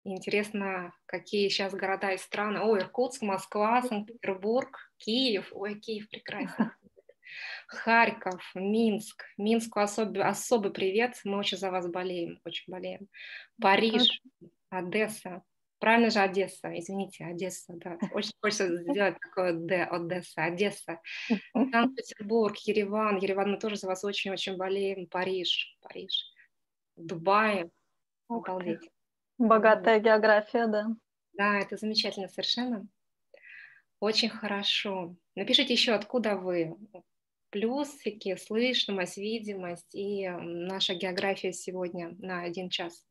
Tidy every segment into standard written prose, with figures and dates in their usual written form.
Интересно, какие сейчас города и страны. О, Иркутск, Москва, Санкт-Петербург, Киев. Ой, Киев прекрасный. Харьков, Минск. Минску особый привет. Мы очень за вас болеем, очень болеем. Париж, Одесса. Правильно же Одесса, извините, Одесса, да. Очень хочется сделать такое Д, Одесса, Одесса. Санкт-Петербург, Ереван. Ереван, мы тоже за вас очень-очень болеем. Париж, Париж. Дубай. Ух ты. Обалдеть. Богатая география, да. Да, это замечательно совершенно. Очень хорошо. Напишите еще, откуда вы. Плюсики, слышимость, видимость и наша география сегодня на 1 час.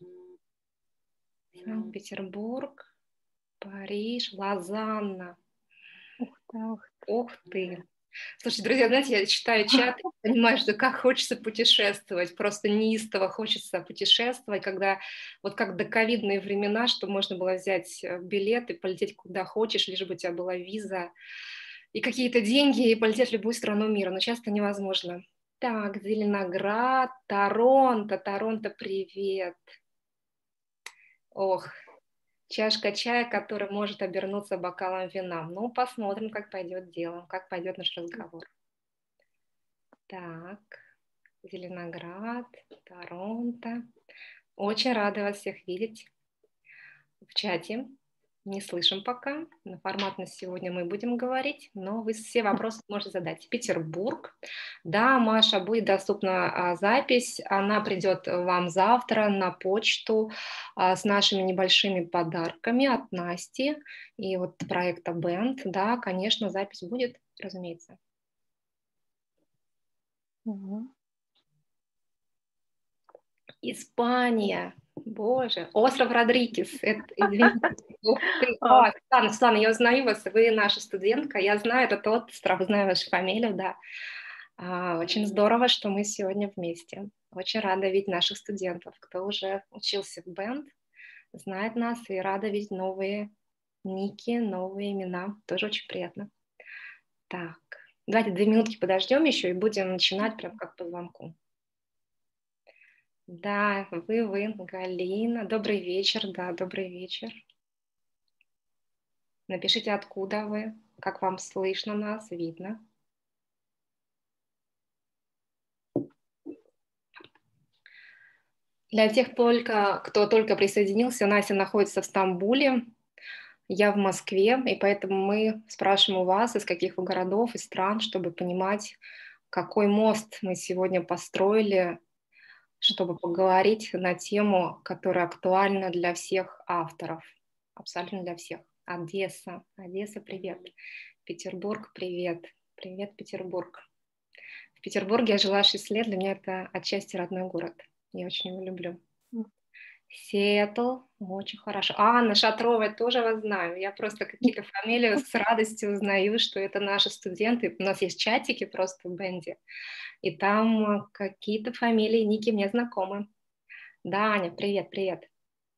Санкт-Петербург, Париж, Лозанна. Ух ты, ух ты. Ух ты. Слушайте, друзья, знаете, я читаю чат и понимаю, что как хочется путешествовать, просто неистово хочется путешествовать, когда вот как доковидные времена, что можно было взять билет и полететь куда хочешь, лишь бы у тебя была виза и какие-то деньги, и полететь в любую страну мира, но часто невозможно. Так, Зеленоград, Торонто, Торонто, привет. Ох, чашка чая, которая может обернуться бокалом вина. Ну, посмотрим, как пойдет дело, как пойдет наш разговор. Так, Зеленоград, Торонто. Очень рада вас всех видеть в чате. Не слышим пока. На формат на сегодня мы будем говорить, но вы все вопросы можете задать. Петербург. Да, Маша, будет доступна запись. Она придет вам завтра на почту с нашими небольшими подарками от Насти и вот проекта Band. Да, конечно, запись будет, разумеется. Испания. Боже, остров Родригес. Извините. Ух ты. Светлана, я узнаю вас, вы наша студентка, я знаю этот остров, знаю вашу фамилию, да. Очень здорово, что мы сегодня вместе. Очень рада видеть наших студентов, кто уже учился в Band, знает нас, и рада видеть новые ники, новые имена. Тоже очень приятно. Так, давайте 2 минутки подождем еще и будем начинать прям как по звонку. Да, вы, Галина. Добрый вечер, да, добрый вечер. Напишите, откуда вы, как вам слышно нас, видно. Для тех кто только присоединился, Настя находится в Стамбуле, я в Москве, и поэтому мы спрашиваем у вас, из каких вы городов и стран, чтобы понимать, какой мост мы сегодня построили, чтобы поговорить на тему, которая актуальна для всех авторов, абсолютно для всех. Одесса, привет. Петербург, привет. Привет, Петербург. В Петербурге я жила 6 лет, для меня это отчасти родной город. Я очень его люблю. Сиэтл, очень хорошо. Анна Шатрова, тоже вас знаю. Я просто какие-то фамилии с радостью узнаю, что это наши студенты. У нас есть чатики просто в Бенде, и там какие-то фамилии, ники мне знакомы. Да, Аня, привет, привет.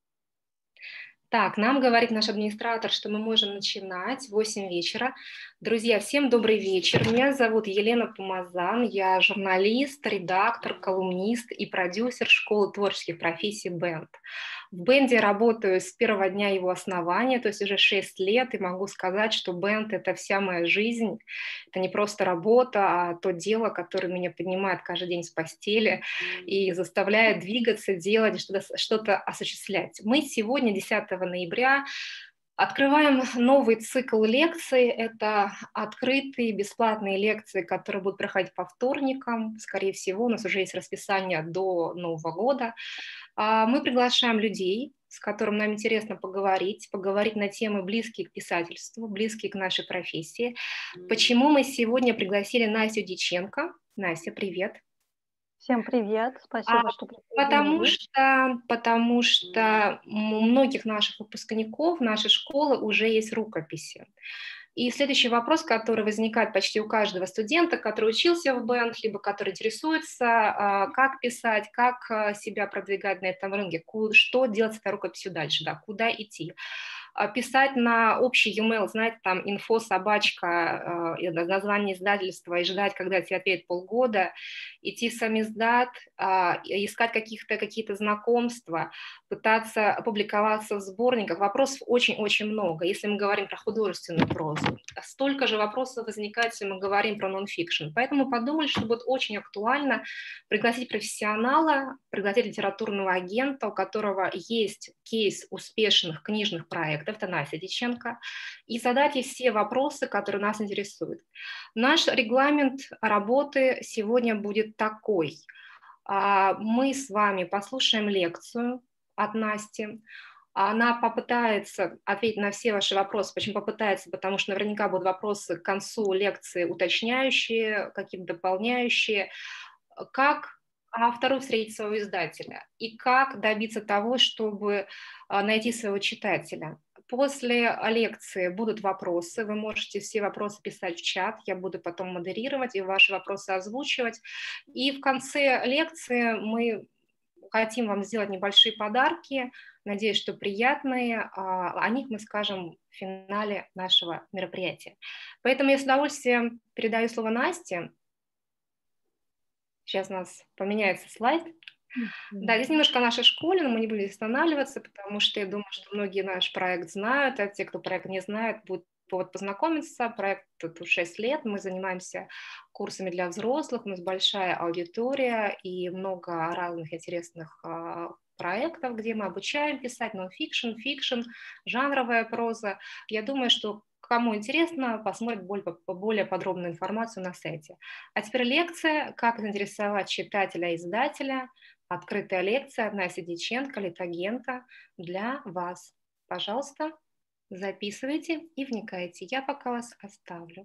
Так, нам говорит наш администратор, что мы можем начинать в 8 вечера. Друзья, всем добрый вечер. Меня зовут Елена Помазан. Я журналист, редактор, колумнист и продюсер школы творческих профессий Band. В Бенде работаю с первого дня его основания, то есть уже 6 лет, и могу сказать, что Band — это вся моя жизнь. Это не просто работа, а то дело, которое меня поднимает каждый день с постели и заставляет двигаться, делать, что-то осуществлять. Мы сегодня, 10 ноября, открываем новый цикл лекций. Это открытые бесплатные лекции, которые будут проходить по вторникам. Скорее всего, у нас уже есть расписание до Нового года. Мы приглашаем людей, с которым нам интересно поговорить на темы, близкие к писательству, близкие к нашей профессии. Почему мы сегодня пригласили Настю Дьяченко? Настя, привет. Всем привет, спасибо, что присоединились. Потому что у многих наших выпускников нашей школы уже есть рукописи. И следующий вопрос, который возникает почти у каждого студента, который учился в Band, либо который интересуется, как писать, как себя продвигать на этом рынке, что делать с этой рукописью дальше, да, куда идти. писать на общий e-mail, знаете, там инфо, собачка, название издательства и ждать, когда тебе ответят полгода, идти в самиздат, искать какие-то знакомства, пытаться опубликоваться в сборниках. Вопросов очень-очень много, если мы говорим про художественную прозу. Столько же вопросов возникает, если мы говорим про нон-фикшн. Поэтому подумали, что будет очень актуально пригласить профессионала, пригласить литературного агента, у которого есть кейс успешных книжных проектов, это Настя Дьяченко, и задать ей все вопросы, которые нас интересуют. Наш регламент работы сегодня будет такой. Мы с вами послушаем лекцию от Насти. Она попытается ответить на все ваши вопросы. Почему попытается? Потому что наверняка будут вопросы к концу лекции уточняющие, какие-то дополняющие. Как автору встретить своего издателя и как добиться того, чтобы найти своего читателя. После лекции будут вопросы, вы можете все вопросы писать в чат, я буду потом модерировать и ваши вопросы озвучивать. И в конце лекции мы хотим вам сделать небольшие подарки, надеюсь, что приятные, о них мы скажем в финале нашего мероприятия. Поэтому я с удовольствием передаю слово Насте. Сейчас у нас поменяется слайд. Да, здесь немножко о нашей школе, но мы не будем останавливаться, потому что я думаю, что многие наш проект знают, а те, кто проект не знает, будет повод познакомиться. Проект тут 6 лет, мы занимаемся курсами для взрослых, у нас большая аудитория и много разных интересных проектов, где мы обучаем писать нон-фикшн, фикшн, жанровая проза. Я думаю, что кому интересно, посмотрит более подробную информацию на сайте. А теперь лекция «Как заинтересовать читателя и издателя». Открытая лекция от Насти Дьяченко, литагента, для вас. Пожалуйста, записывайте и вникайте. Я пока вас оставлю.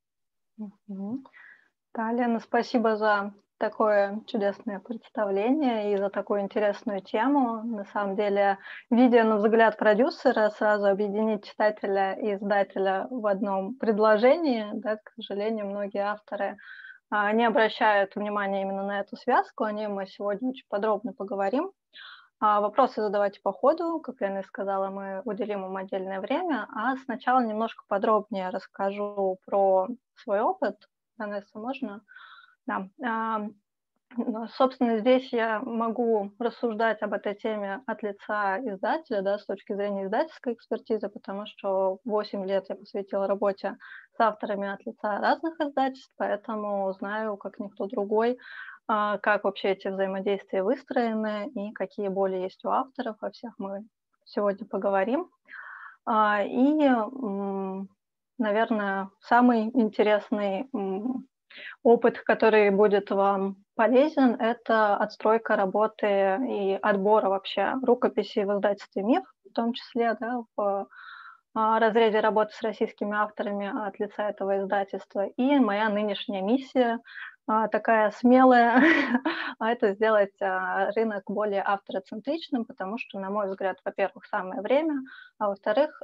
Да, Лена, спасибо за такое чудесное представление и за такую интересную тему. На самом деле, видя на взгляд продюсера, сразу объединить читателя и издателя в одном предложении, да, к сожалению, многие авторы не обращают внимания именно на эту связку, о ней мы сегодня очень подробно поговорим. Вопросы задавайте по ходу, как Лена и сказала, мы уделим им отдельное время, а сначала немножко подробнее расскажу про свой опыт. Анесса, можно? Да. Собственно, здесь я могу рассуждать об этой теме от лица издателя, да, с точки зрения издательской экспертизы, потому что 8 лет я посвятила работе с авторами от лица разных издательств, поэтому знаю, как никто другой, как вообще эти взаимодействия выстроены и какие боли есть у авторов. О всех мы сегодня поговорим. И, наверное, самый интересный опыт, который будет вам полезен, это отстройка работы и отбора вообще рукописей в издательстве «Миф», в том числе, да, в разрезе работы с российскими авторами от лица этого издательства. И моя нынешняя миссия такая смелая, это сделать рынок более автороцентричным, потому что, на мой взгляд, во-первых, самое время, а во-вторых,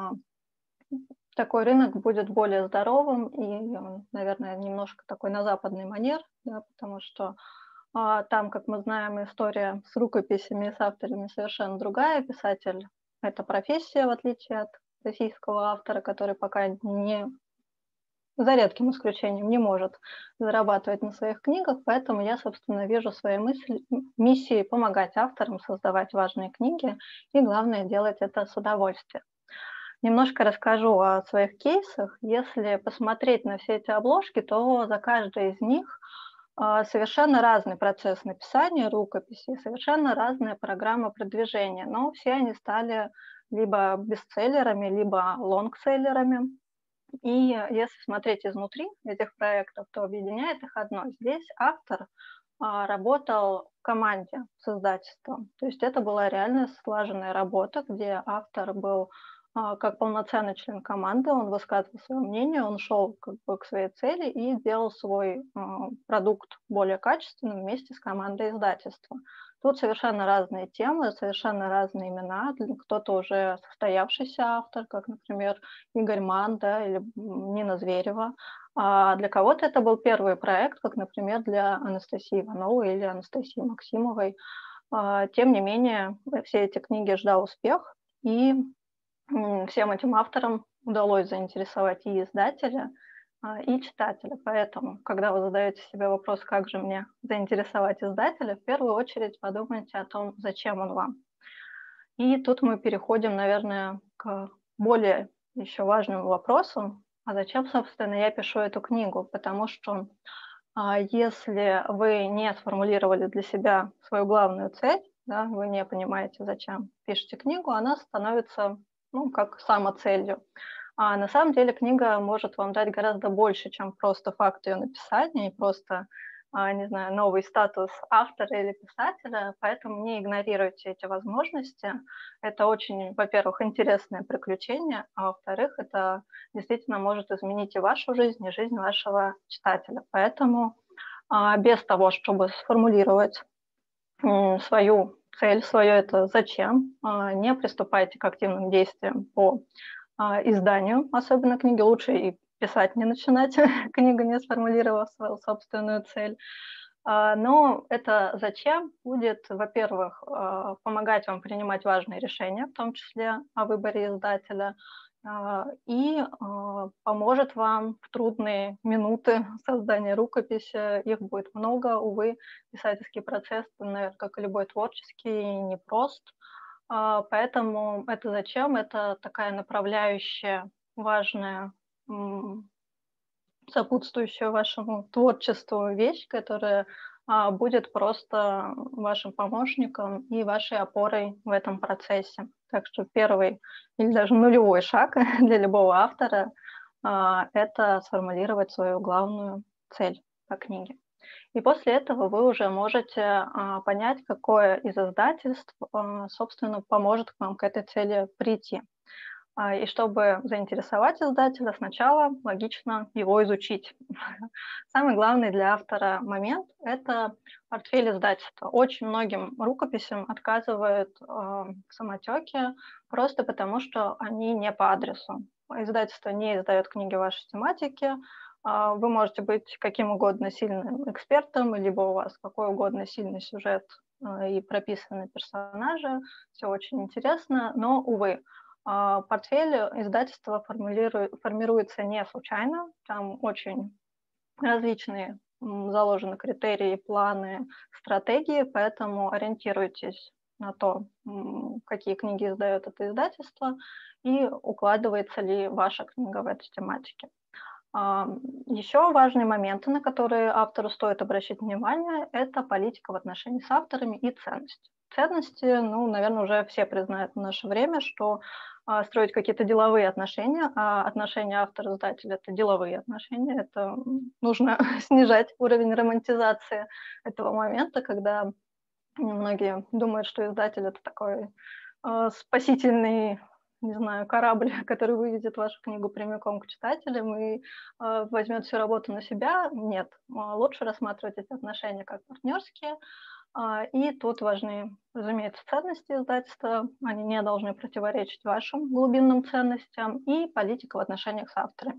такой рынок будет более здоровым и, наверное, немножко такой на западный манер, да, потому что там, как мы знаем, история с рукописями и с авторами совершенно другая. Писатель – это профессия, в отличие от российского автора, который пока не, за редким исключением, не может зарабатывать на своих книгах, поэтому я, собственно, вижу своей миссией помогать авторам создавать важные книги и, главное, делать это с удовольствием. Немножко расскажу о своих кейсах. Если посмотреть на все эти обложки, то за каждой из них совершенно разный процесс написания рукописи, совершенно разная программа продвижения, но все они стали либо бестселлерами, либо лонгселлерами. И если смотреть изнутри этих проектов, то объединяет их одно. Здесь автор работал в команде с издательством. То есть это была реально слаженная работа, где автор был как полноценный член команды, он высказывал свое мнение, он шел как бы к своей цели и делал свой продукт более качественным вместе с командой издательства. Тут совершенно разные темы, совершенно разные имена. Кто-то уже состоявшийся автор, как, например, Игорь Манн, да, или Нина Зверева. А для кого-то это был первый проект, как, например, для Анастасии Ивановой или Анастасии Максимовой. Тем не менее, все эти книги ждал успех, и всем этим авторам удалось заинтересовать и издателя, и читателя. Поэтому, когда вы задаете себе вопрос, как же мне заинтересовать издателя, в первую очередь подумайте о том, зачем он вам. И тут мы переходим, наверное, к более еще важным вопросу, а зачем, собственно, я пишу эту книгу? Потому что если вы не сформулировали для себя свою главную цель, да, вы не понимаете, зачем пишете книгу, она становится, ну, как самоцелью. А на самом деле книга может вам дать гораздо больше, чем просто факт ее написания и просто, не знаю, новый статус автора или писателя, поэтому не игнорируйте эти возможности. Это очень, во-первых, интересное приключение, а во-вторых, это действительно может изменить и вашу жизнь, и жизнь вашего читателя. Поэтому без того, чтобы сформулировать свою цель, свое это зачем, не приступайте к активным действиям по изданию, особенно книги, лучше и писать не начинать, книгу не сформулировав свою собственную цель. Но это зачем будет, во-первых, помогать вам принимать важные решения, в том числе о выборе издателя, и поможет вам в трудные минуты создания рукописи. Их будет много, увы, писательский процесс, наверное, как и любой творческий, непрост. Поэтому это зачем? Это такая направляющая, важная, сопутствующая вашему творчеству вещь, которая будет просто вашим помощником и вашей опорой в этом процессе. Так что первый или даже нулевой шаг для любого автора это сформулировать свою главную цель по книге. И после этого вы уже можете понять, какое из издательств, собственно, поможет к вам к этой цели прийти. И чтобы заинтересовать издателя, сначала логично его изучить. Самый главный для автора момент – это портфель издательства. Очень многим рукописям отказывают в самотеке просто потому, что они не по адресу. Издательство не издает книги вашей тематики. Вы можете быть каким угодно сильным экспертом, либо у вас какой угодно сильный сюжет и прописанные персонажи. Все очень интересно, но, увы, портфель издательства формируется не случайно. Там очень различные заложены критерии, планы, стратегии, поэтому ориентируйтесь на то, какие книги издает это издательство и укладывается ли ваша книга в этой тематике. Еще важные моменты, на которые автору стоит обращать внимание, это политика в отношении с авторами и ценности. Ценности, ну, наверное, уже все признают в наше время, что строить какие-то деловые отношения, а отношения автора-издателя – это деловые отношения, это нужно снижать уровень романтизации этого момента, когда многие думают, что издатель – это такой спасительный, не знаю, корабль, который выведет вашу книгу прямиком к читателям и возьмет всю работу на себя. Нет, лучше рассматривать эти отношения как партнерские. И тут важны, разумеется, ценности издательства, они не должны противоречить вашим глубинным ценностям, и политика в отношениях с авторами.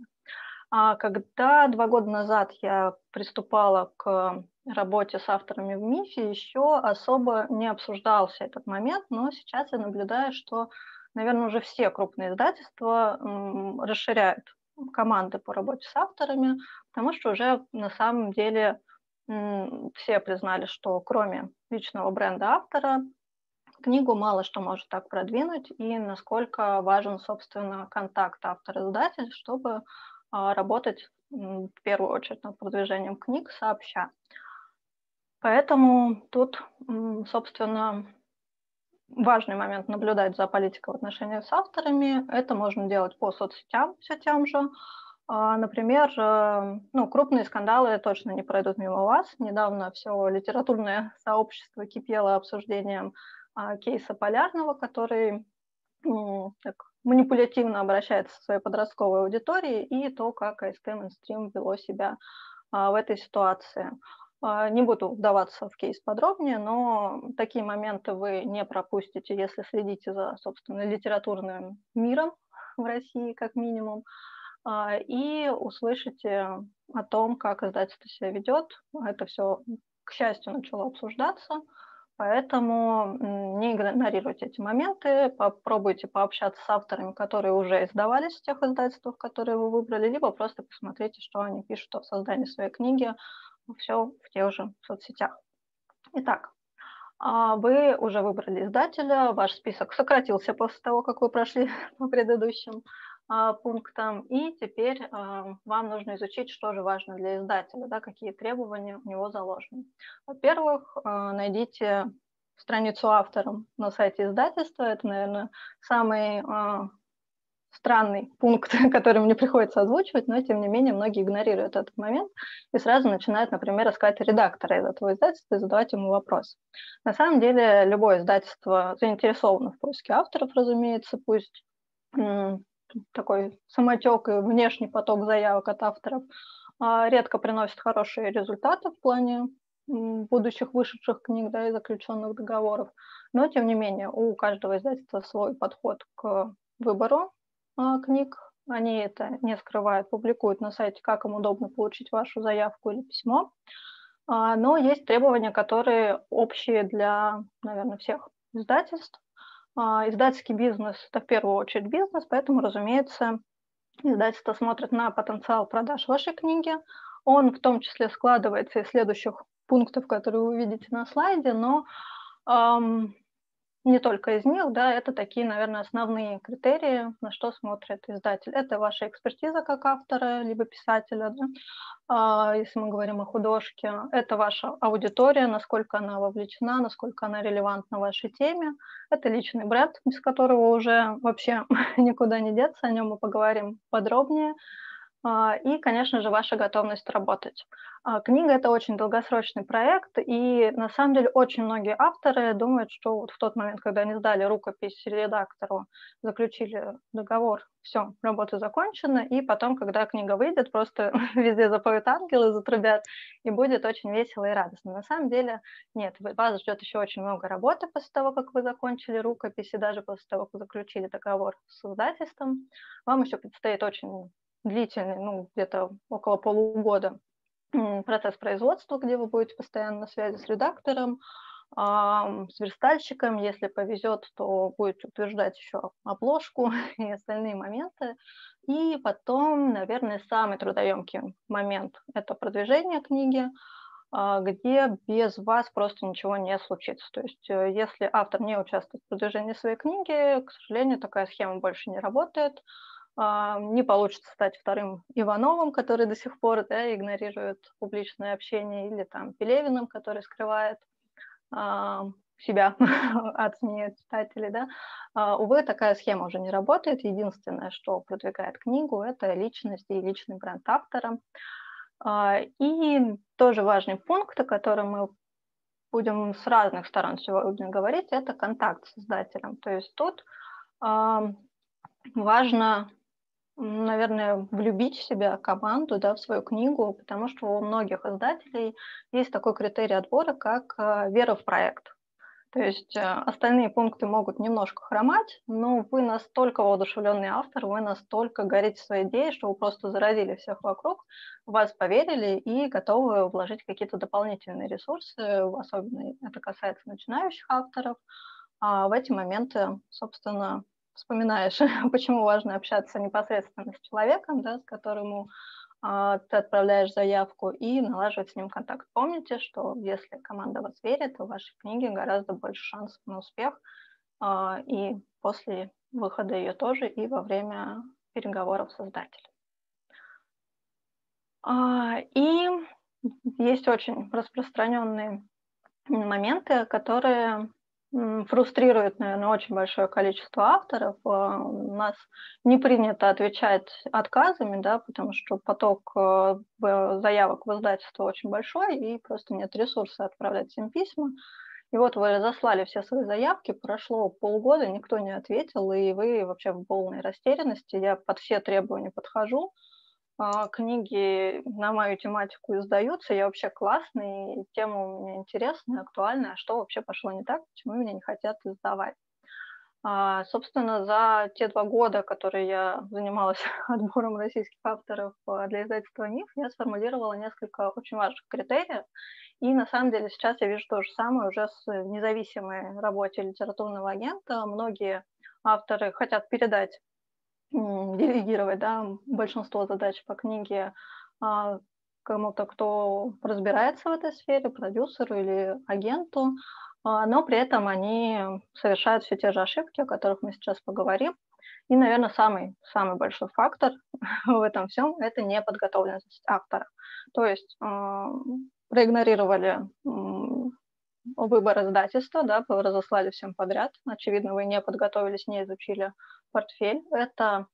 Когда 2 года назад я приступала к работе с авторами в МИФе, еще особо не обсуждался этот момент, но сейчас я наблюдаю, что, наверное, уже все крупные издательства расширяют команды по работе с авторами, потому что уже на самом деле все признали, что кроме личного бренда автора книгу мало что может так продвинуть, и насколько важен, собственно, контакт автор-издатель, чтобы работать в первую очередь над продвижением книг сообща. Поэтому тут, собственно, важный момент наблюдать за политикой в отношениях с авторами. Это можно делать по соцсетям все тем же. Например, ну, крупные скандалы точно не пройдут мимо вас. Недавно все литературное сообщество кипело обсуждением кейса Полярного, который так манипулятивно обращается к своей подростковой аудитории, и то, как АСТ Mainstream вело себя в этой ситуации. Не буду вдаваться в кейс подробнее, но такие моменты вы не пропустите, если следите за, собственно, литературным миром в России, как минимум, и услышите о том, как издательство себя ведет. Это все, к счастью, начало обсуждаться. Поэтому не игнорируйте эти моменты, попробуйте пообщаться с авторами, которые уже издавались в тех издательствах, которые вы выбрали, либо просто посмотрите, что они пишут о создании своей книги, все в тех же соцсетях. Итак, вы уже выбрали издателя, ваш список сократился после того, как вы прошли по предыдущим пунктам, и теперь вам нужно изучить, что же важно для издателя, да, какие требования у него заложены. Во-первых, найдите страницу автора на сайте издательства. Это, наверное, самый странный пункт, который мне приходится озвучивать, но, тем не менее, многие игнорируют этот момент и сразу начинают, например, искать редактора из этого издательства и задавать ему вопрос. На самом деле, любое издательство заинтересовано в поиске авторов, разумеется, пусть такой самотек и внешний поток заявок от авторов редко приносит хорошие результаты в плане будущих вышедших книг, да, и заключенных договоров. Но, тем не менее, у каждого издательства свой подход к выбору книг. Они это не скрывают, публикуют на сайте, как им удобно получить вашу заявку или письмо. Но есть требования, которые общие для, наверное, всех издательств. Издательский бизнес – это в первую очередь бизнес, поэтому, разумеется, издательство смотрит на потенциал продаж вашей книги. Он в том числе складывается из следующих пунктов, которые вы увидите на слайде, но не только из них, да, это такие, наверное, основные критерии, на что смотрит издатель. Это ваша экспертиза как автора, либо писателя, да, если мы говорим о художке. Это ваша аудитория, насколько она вовлечена, насколько она релевантна вашей теме. Это личный бренд, без которого уже вообще никуда не деться, о нем мы поговорим подробнее. И, конечно же, ваша готовность работать. Книга – это очень долгосрочный проект, и на самом деле очень многие авторы думают, что вот в тот момент, когда они сдали рукопись редактору, заключили договор, все, работа закончена, и потом, когда книга выйдет, просто везде запоют ангелы, затрубят, и будет очень весело и радостно. На самом деле нет, вас ждет еще очень много работы после того, как вы закончили рукопись, и даже после того, как заключили договор с издательством. Вам еще предстоит очень длительный, где-то около полугода процесс производства, где вы будете постоянно на связи с редактором, с верстальщиком. Если повезет, то будете утверждать еще обложку и остальные моменты. И потом, наверное, самый трудоемкий момент – это продвижение книги, где без вас просто ничего не случится. То есть если автор не участвует в продвижении своей книги, к сожалению, такая схема больше не работает. Не получится стать вторым Ивановым, который до сих пор, да, игнорирует публичное общение, или там Пелевиным, который скрывает себя от СМИ, от читателей. Да. Увы, такая схема уже не работает. Единственное, что продвигает книгу, это личность и личный бренд автора. И тоже важный пункт, о котором мы будем с разных сторон сегодня говорить, это контакт с издателем. То есть тут важно, наверное, влюбить в себя команду, да, в свою книгу, потому что у многих издателей есть такой критерий отбора, как вера в проект. То есть остальные пункты могут немножко хромать, но вы настолько воодушевленный автор, вы настолько горите своей идеей, что вы просто заразили всех вокруг, в вас поверили и готовы вложить какие-то дополнительные ресурсы, особенно это касается начинающих авторов. В эти моменты, собственно, вспоминаешь, почему важно общаться непосредственно с человеком, да, с которым ты отправляешь заявку, и налаживать с ним контакт. Помните, что если команда вас верит, то в вашей книге гораздо больше шансов на успех, и после выхода ее тоже, и во время переговоров с издателем. И есть очень распространенные моменты, которые фрустрирует, наверное, очень большое количество авторов. У нас не принято отвечать отказами, да, потому что поток заявок в издательство очень большой, и просто нет ресурса отправлять им письма. И вот вы разослали все свои заявки, прошло полгода, никто не ответил, и вы вообще в полной растерянности. Я под все требования подхожу, книги на мою тематику издаются, я вообще классный, тема у меня интересная, актуальная, а что вообще пошло не так, почему меня не хотят издавать? Собственно, за те 2 года, которые я занималась отбором российских авторов, для издательства «Миф», я сформулировала несколько очень важных критериев. И на самом деле сейчас я вижу то же самое уже с независимой работе литературного агента. Многие авторы хотят передать, делегировать, да, большинство задач по книге, а, кому-то, кто разбирается в этой сфере, продюсеру или агенту, но при этом они совершают все те же ошибки, о которых мы сейчас поговорим. И, наверное, самый большой фактор в этом всем это неподготовленность автора. То есть, проигнорировали, выбор издательства, да, разослали всем подряд. Очевидно, вы не подготовились, не изучили портфель. Это,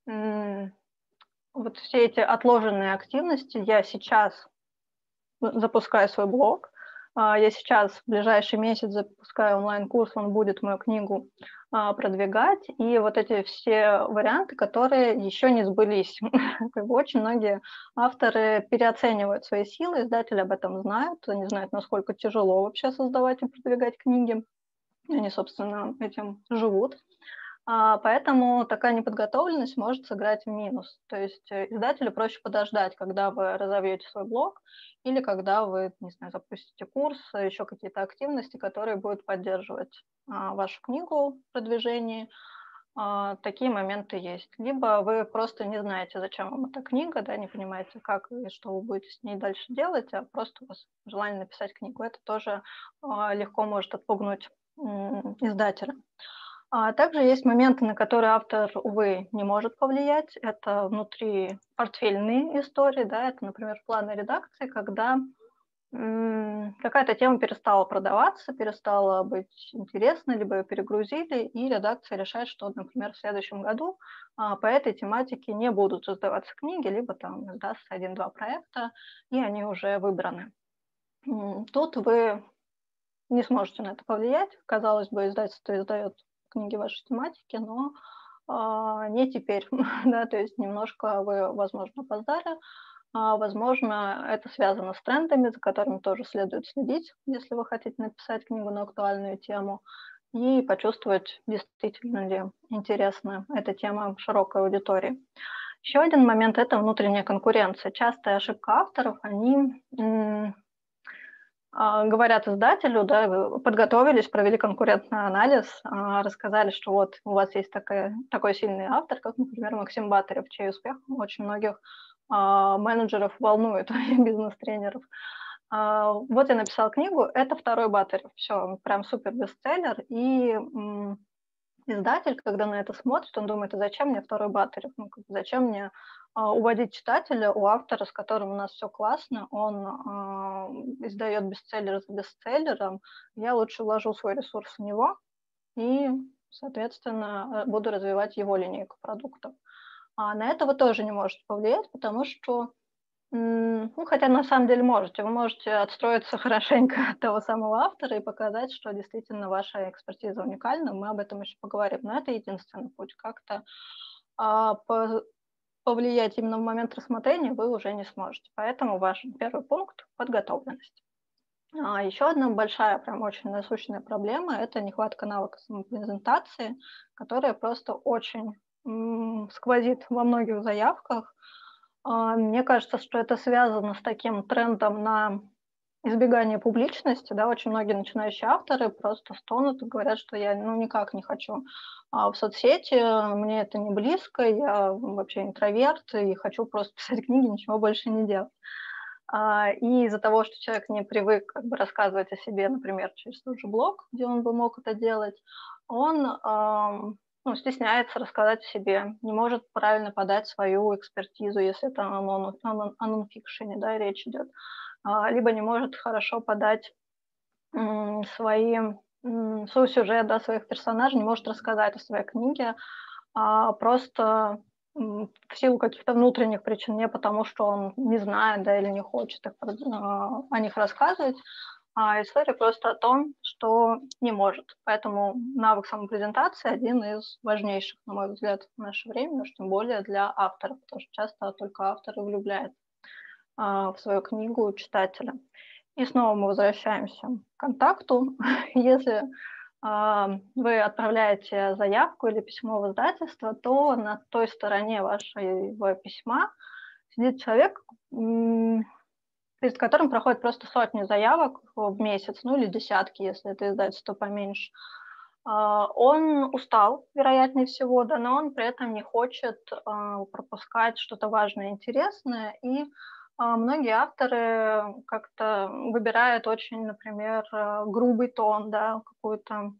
вот все эти отложенные активности. Я сейчас запускаю свой блог, я сейчас в ближайший месяц запускаю онлайн-курс, он будет мою книгу продвигать, и вот эти все варианты, которые еще не сбылись. Как бы очень многие авторы переоценивают свои силы, издатели об этом знают, они знают, насколько тяжело вообще создавать и продвигать книги. Они, собственно, этим живут. Поэтому такая неподготовленность может сыграть в минус. То есть издателю проще подождать, когда вы разовьете свой блог или когда вы, не знаю, запустите курс, еще какие-то активности, которые будут поддерживать вашу книгу в продвижении. Такие моменты есть. Либо вы просто не знаете, зачем вам эта книга, да, не понимаете, как и что вы будете с ней дальше делать, а просто у вас желание написать книгу. Это тоже легко может отпугнуть издателя. Также есть моменты, на которые автор, увы, не может повлиять. Это внутрипортфельные истории, да, это, например, планы редакции, когда какая-то тема перестала продаваться, перестала быть интересной, либо ее перегрузили, и редакция решает, что, например, в следующем году по этой тематике не будут создаваться книги, либо там издастся 1-2 проекта, и они уже выбраны. Тут вы не сможете на это повлиять. Казалось бы, издательство издает книги вашей тематики, но не теперь. Да, то есть немножко вы, возможно, опоздали. Возможно, это связано с трендами, за которыми тоже следует следить, если вы хотите написать книгу на актуальную тему, и почувствовать, действительно ли интересна эта тема широкой аудитории. Еще один момент – это внутренняя конкуренция. Частая ошибка авторов, они говорят издателю, да, вы подготовились, провели конкурентный анализ, рассказали, что вот у вас есть такой сильный автор, как, например, Максим Батарев, чей успех очень многих менеджеров волнует, бизнес-тренеров. Вот я написала книгу, это второй Батарев, все, прям супер бестселлер, и издатель, когда на это смотрит, он думает, а зачем мне второй Батарев? Зачем мне уводить читателя у автора, с которым у нас все классно, он издает бестселлер за бестселлером, я лучше вложу свой ресурс в него и, соответственно, буду развивать его линейку продуктов. На это вы тоже не можете повлиять, потому что хотя на самом деле можете. Вы можете отстроиться хорошенько от того самого автора и показать, что действительно ваша экспертиза уникальна. Мы об этом еще поговорим. Но это единственный путь. Как-то повлиять именно в момент рассмотрения вы уже не сможете. Поэтому ваш первый пункт – подготовленность. Еще одна большая, прям очень насущная проблема – это нехватка навыка самопрезентации, которая просто очень сквозит во многих заявках. Мне кажется, что это связано с таким трендом на избегание публичности. Да, очень многие начинающие авторы просто стонут и говорят, что я никак не хочу в соцсети, мне это не близко, я вообще интроверт и хочу просто писать книги, ничего больше не делать. И из-за того, что человек не привык как бы рассказывать о себе, например, через тот же блог, где он бы мог это делать, он стесняется рассказать о себе, не может правильно подать свою экспертизу, если это о нонфикшене, да, речь идет, либо не может хорошо подать свой сюжет, да, своих персонажей, не может рассказать о своей книге, просто в силу каких-то внутренних причин, не потому что он не знает, да, или не хочет о них рассказывать, история просто о том, что не может. Поэтому навык самопрезентации – один из важнейших, на мой взгляд, в наше время, уж тем более для авторов, потому что часто только авторы влюбляют в свою книгу читателя. И снова мы возвращаемся к контакту. Если вы отправляете заявку или письмо в издательство, то на той стороне вашего письма сидит человек, перед которым проходит просто сотни заявок в месяц, ну или десятки, если это издательство поменьше. Он устал, вероятнее всего, да, но он при этом не хочет пропускать что-то важное и интересное. И многие авторы как-то выбирают очень, например, грубый тон, да, какую-то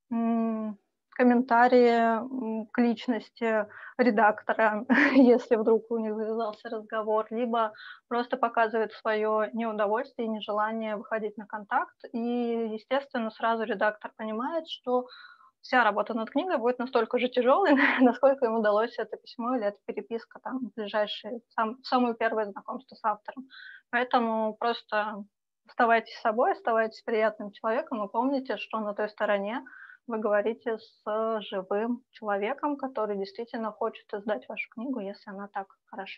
комментарии к личности редактора, если вдруг у них завязался разговор, либо просто показывает свое неудовольствие и нежелание выходить на контакт. И, естественно, сразу редактор понимает, что вся работа над книгой будет настолько же тяжелой, насколько им удалось это письмо или эта переписка там в ближайшие, самое первое знакомство с автором. Поэтому просто оставайтесь собой, оставайтесь приятным человеком и помните, что на той стороне вы говорите с живым человеком, который действительно хочет издать вашу книгу, если она так хороша.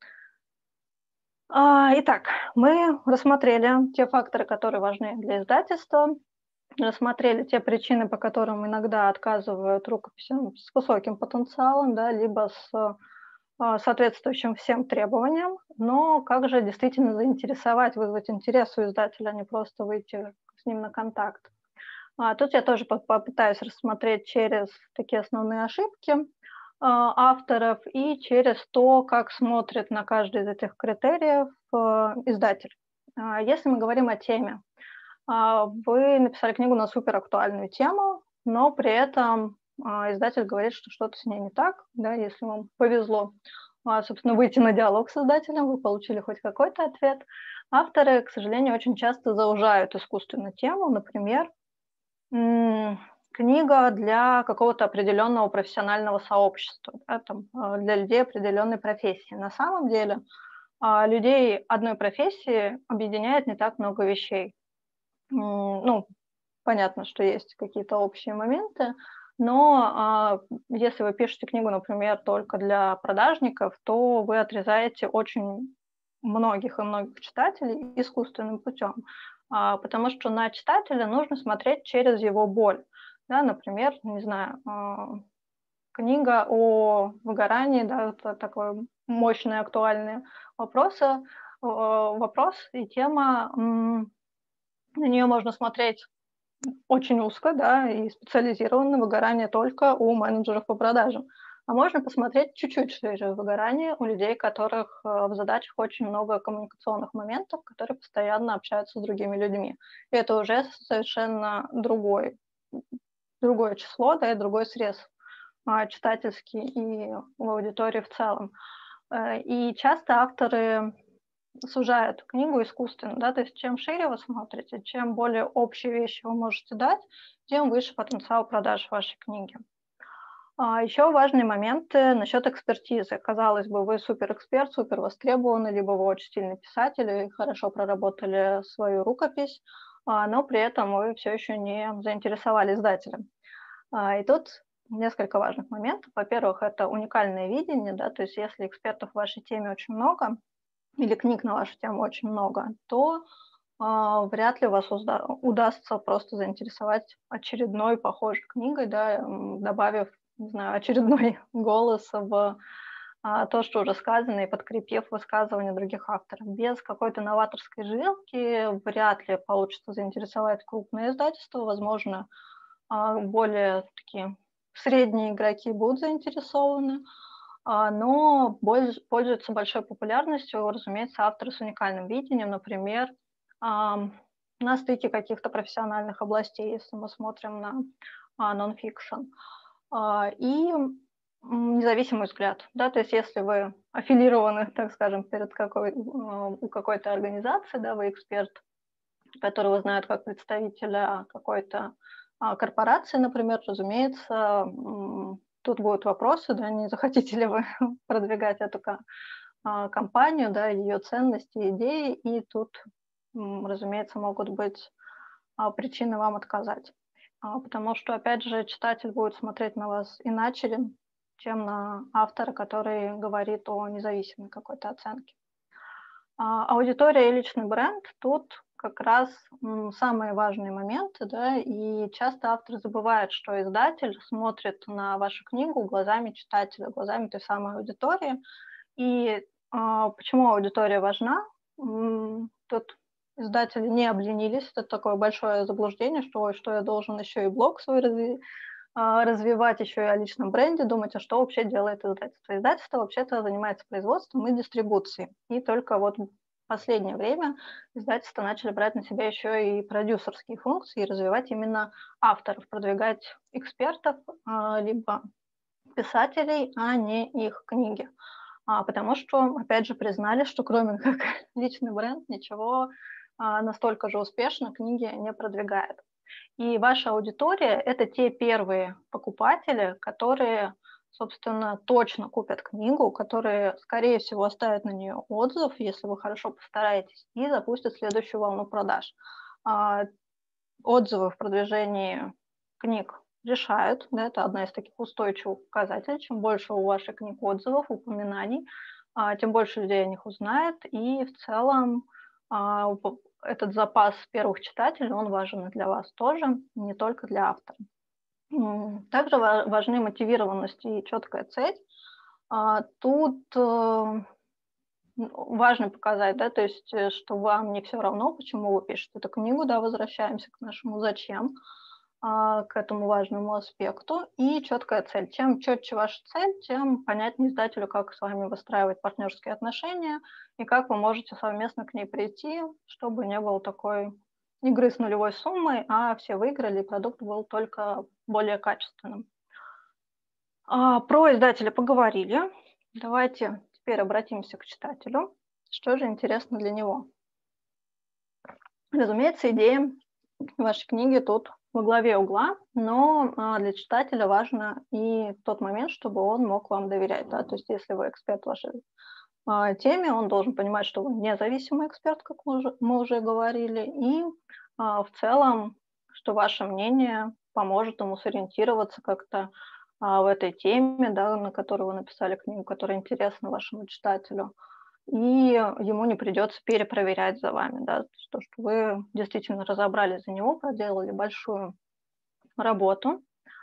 Итак, мы рассмотрели те факторы, которые важны для издательства, рассмотрели те причины, по которым иногда отказывают рукописям с высоким потенциалом, да, либо с соответствующим всем требованиям. Но как же действительно заинтересовать, вызвать интерес у издателя, а не просто выйти с ним на контакт? Тут я тоже попытаюсь рассмотреть через такие основные ошибки авторов и через то, как смотрит на каждый из этих критериев издатель. Если мы говорим о теме, вы написали книгу на суперактуальную тему, но при этом издатель говорит, что что-то с ней не так, да, если вам повезло, собственно, выйти на диалог с издателем, вы получили хоть какой-то ответ. Авторы, к сожалению, очень часто заужают искусственно тему, например, книга для какого-то определенного профессионального сообщества, да, там, для людей определенной профессии. На самом деле людей одной профессии объединяет не так много вещей. Ну, понятно, что есть какие-то общие моменты, но если вы пишете книгу, например, только для продажников, то вы отрезаете очень многих и многих читателей искусственным путем, потому что на читателя нужно смотреть через его боль. Да, например, не знаю, книга о выгорании, да, это такой мощный, актуальный вопрос и тема, на нее можно смотреть очень узко, да, и специализированно выгорание только у менеджеров по продажам. А можно посмотреть чуть-чуть шире выгорание у людей, у которых в задачах очень много коммуникационных моментов, которые постоянно общаются с другими людьми. И это уже совершенно другое число, да, и другой срез читательский и в аудитории в целом. И часто авторы сужают книгу искусственно, да, то есть чем шире вы смотрите, чем более общие вещи вы можете дать, тем выше потенциал продаж вашей книги. Еще важные моменты насчет экспертизы. Казалось бы, вы суперэксперт, супер востребованный, либо вы очень сильный писатель и хорошо проработали свою рукопись, но при этом вы все еще не заинтересовали издателя. И тут несколько важных моментов. Во-первых, это уникальное видение, да, то есть если экспертов в вашей теме очень много, или книг на вашу тему очень много, то вряд ли вас удастся просто заинтересовать очередной похожей книгой, да, добавив, не знаю, очередной голос в то, что уже сказано, и подкрепив высказывания других авторов. Без какой-то новаторской жилки вряд ли получится заинтересовать крупные издательства. Возможно, более такие средние игроки будут заинтересованы, но пользуются большой популярностью, разумеется, авторы с уникальным видением, например, на стыке каких-то профессиональных областей, если мы смотрим на нон-фикшн. И независимый взгляд, да, то есть если вы аффилированы, так скажем, у какой-то организации, да, вы эксперт, которого знают как представителя какой-то корпорации, например, разумеется, тут будут вопросы, да, не захотите ли вы продвигать эту компанию, да, ее ценности, идеи, и тут, разумеется, могут быть причины вам отказать. Потому что, опять же, читатель будет смотреть на вас иначе, чем на автора, который говорит о независимой какой-то оценке. Аудитория и личный бренд. Тут как раз самые важные моменты, да, и часто автор забывает, что издатель смотрит на вашу книгу глазами читателя, глазами той самой аудитории. И почему аудитория важна? Тут издатели не обленились, это такое большое заблуждение, что, ой, что я должен еще и блог свой развивать, еще и о личном бренде, думать, а что вообще делает издательство. Издательство вообще-то занимается производством и дистрибуцией. И только вот в последнее время издательства начали брать на себя еще и продюсерские функции и развивать именно авторов, продвигать экспертов, либо писателей, а не их книги. Потому что, опять же, признали, что кроме как личный бренд ничего настолько же успешно книги не продвигает. И ваша аудитория – это те первые покупатели, которые, собственно, точно купят книгу, которые, скорее всего, оставят на нее отзыв, если вы хорошо постараетесь, и запустят следующую волну продаж. Отзывы в продвижении книг решают, да, это одна из таких устойчивых показателей. Чем больше у ваших книг отзывов, упоминаний, тем больше людей о них узнает, и в целом этот запас первых читателей, он важен и для вас тоже, не только для автора. Также важны мотивированность и четкая цель. Тут важно показать, да, то есть, что вам не все равно, почему вы пишете эту книгу, да, возвращаемся к нашему «зачем», к этому важному аспекту, и четкая цель. Чем четче ваша цель, тем понятнее издателю, как с вами выстраивать партнерские отношения и как вы можете совместно к ней прийти, чтобы не было такой игры с нулевой суммой, а все выиграли, и продукт был только более качественным. Про издателя поговорили. Давайте теперь обратимся к читателю. Что же интересно для него? Разумеется, идея вашей книги тут во главе угла, но для читателя важно и тот момент, чтобы он мог вам доверять. Да? То есть если вы эксперт в вашей теме, он должен понимать, что вы независимый эксперт, как мы уже говорили, и в целом, что ваше мнение поможет ему сориентироваться как-то в этой теме, да, на которую вы написали книгу, которая интересна вашему читателю. И ему не придется перепроверять за вами, да, что вы действительно разобрались за него, проделали большую работу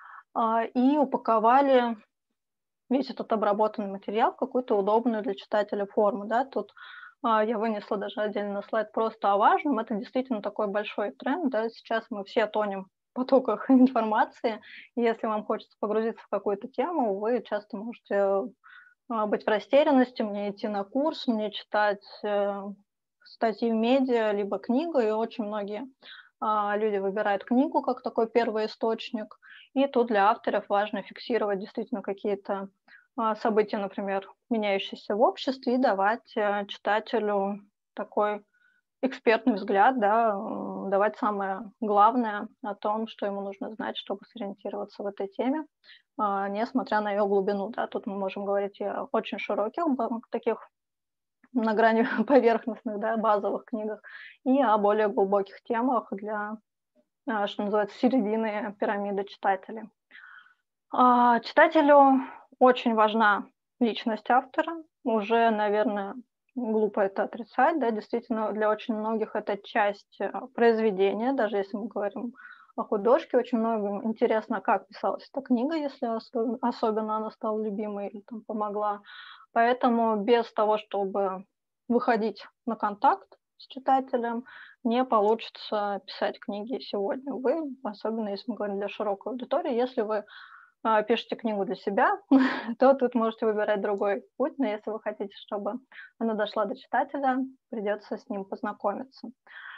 и упаковали весь этот обработанный материал в какую-то удобную для читателя форму. Да. Тут я вынесла даже отдельно слайд просто о важном. Это действительно такой большой тренд. Да. Сейчас мы все тонем в потоках информации. И если вам хочется погрузиться в какую-то тему, вы часто можете быть в растерянности, мне идти на курс, мне читать статьи в медиа, либо книгу, и очень многие люди выбирают книгу как такой первый источник. И тут для авторов важно фиксировать действительно какие-то события, например, меняющиеся в обществе, и давать читателю такой экспертный взгляд, да, давать самое главное о том, что ему нужно знать, чтобы сориентироваться в этой теме, несмотря на ее глубину. Да. Тут мы можем говорить и о очень широких, таких на грани поверхностных, да, базовых книгах, и о более глубоких темах для, что называется, середины пирамиды читателей. Читателю очень важна личность автора. Уже, наверное, глупо это отрицать, да, действительно, для очень многих это часть произведения, даже если мы говорим о художке, очень многим интересно, как писалась эта книга, если особенно она стала любимой или там помогла. Поэтому без того, чтобы выходить на контакт с читателем, не получится писать книги сегодня. Вы, особенно если мы говорим для широкой аудитории, если вы пишете книгу для себя, то тут можете выбирать другой путь, но если вы хотите, чтобы она дошла до читателя, придется с ним познакомиться.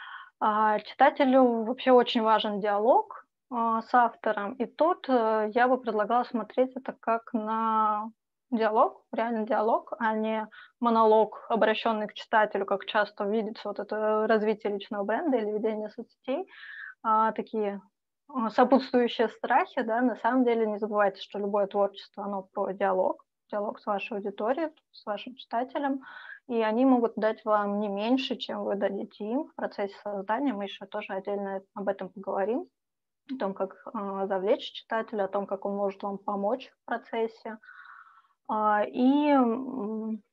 Читателю вообще очень важен диалог с автором, и тут я бы предлагала смотреть это как на диалог, реальный диалог, а не монолог, обращенный к читателю, как часто видится вот это развитие личного бренда или ведение соцсетей, такие сопутствующие страхи, да, на самом деле не забывайте, что любое творчество, оно про диалог, диалог с вашей аудиторией, с вашим читателем, и они могут дать вам не меньше, чем вы дадите им в процессе создания. Мы еще тоже отдельно об этом поговорим, о том, как завлечь читателя, о том, как он может вам помочь в процессе. И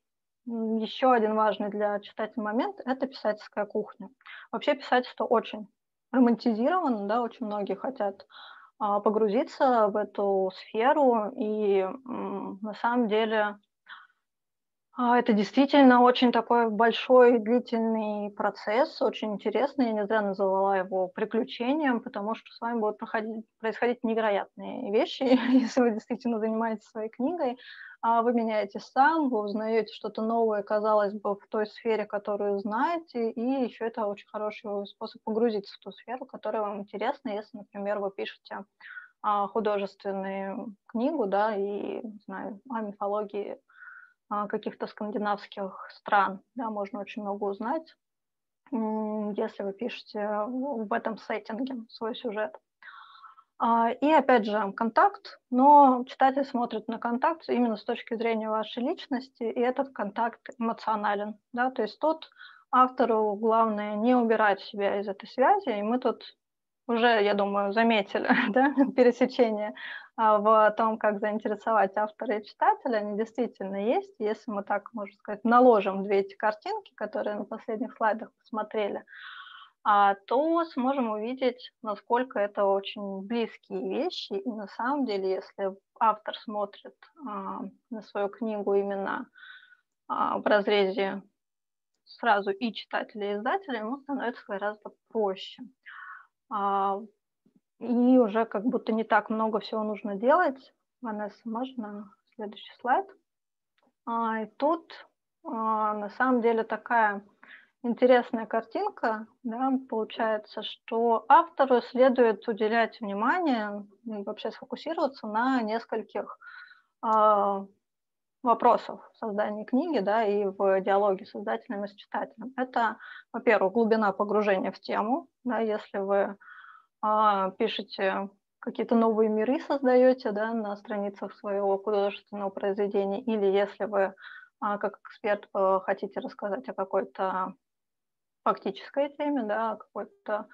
Еще один важный для читателя момент — это писательская кухня. Вообще писательство очень романтизировано, да, очень многие хотят погрузиться в эту сферу, и на самом деле это действительно очень такой большой, длительный процесс, очень интересный. Я не зря назвала его приключением, потому что с вами будут происходить невероятные вещи, если вы действительно занимаетесь своей книгой. Вы меняетесь сам, вы узнаете что-то новое, казалось бы, в той сфере, которую знаете, и еще это очень хороший способ погрузиться в ту сферу, которая вам интересна. Если, например, вы пишете художественную книгу, да, и, не знаю, о мифологии каких-то скандинавских стран, да, можно очень много узнать, если вы пишете в этом сеттинге свой сюжет. И опять же, контакт, но читатель смотрит на контакт именно с точки зрения вашей личности, и этот контакт эмоционален, да, то есть тут автору главное не убирать себя из этой связи, и мы тут уже, я думаю, заметили, да, пересечение в том, как заинтересовать автора и читателя, они действительно есть. Если мы так, можно сказать, наложим две эти картинки, которые на последних слайдах посмотрели, то сможем увидеть, насколько это очень близкие вещи. И на самом деле, если автор смотрит на свою книгу именно в разрезе сразу и читателя, и издателя, ему становится гораздо проще. И уже как будто не так много всего нужно делать. Ванесса, можно следующий слайд? И тут на самом деле такая интересная картинка, да, получается, что автору следует уделять внимание и вообще сфокусироваться на нескольких вопросах в создании книги, да, и в диалоге с создателем и с читателем. Это, во-первых, глубина погружения в тему, да, если вы пишете какие-то новые миры, создаете, да, на страницах своего художественного произведения, или если вы как эксперт хотите рассказать о какой-то фактической теме, да, о какой-то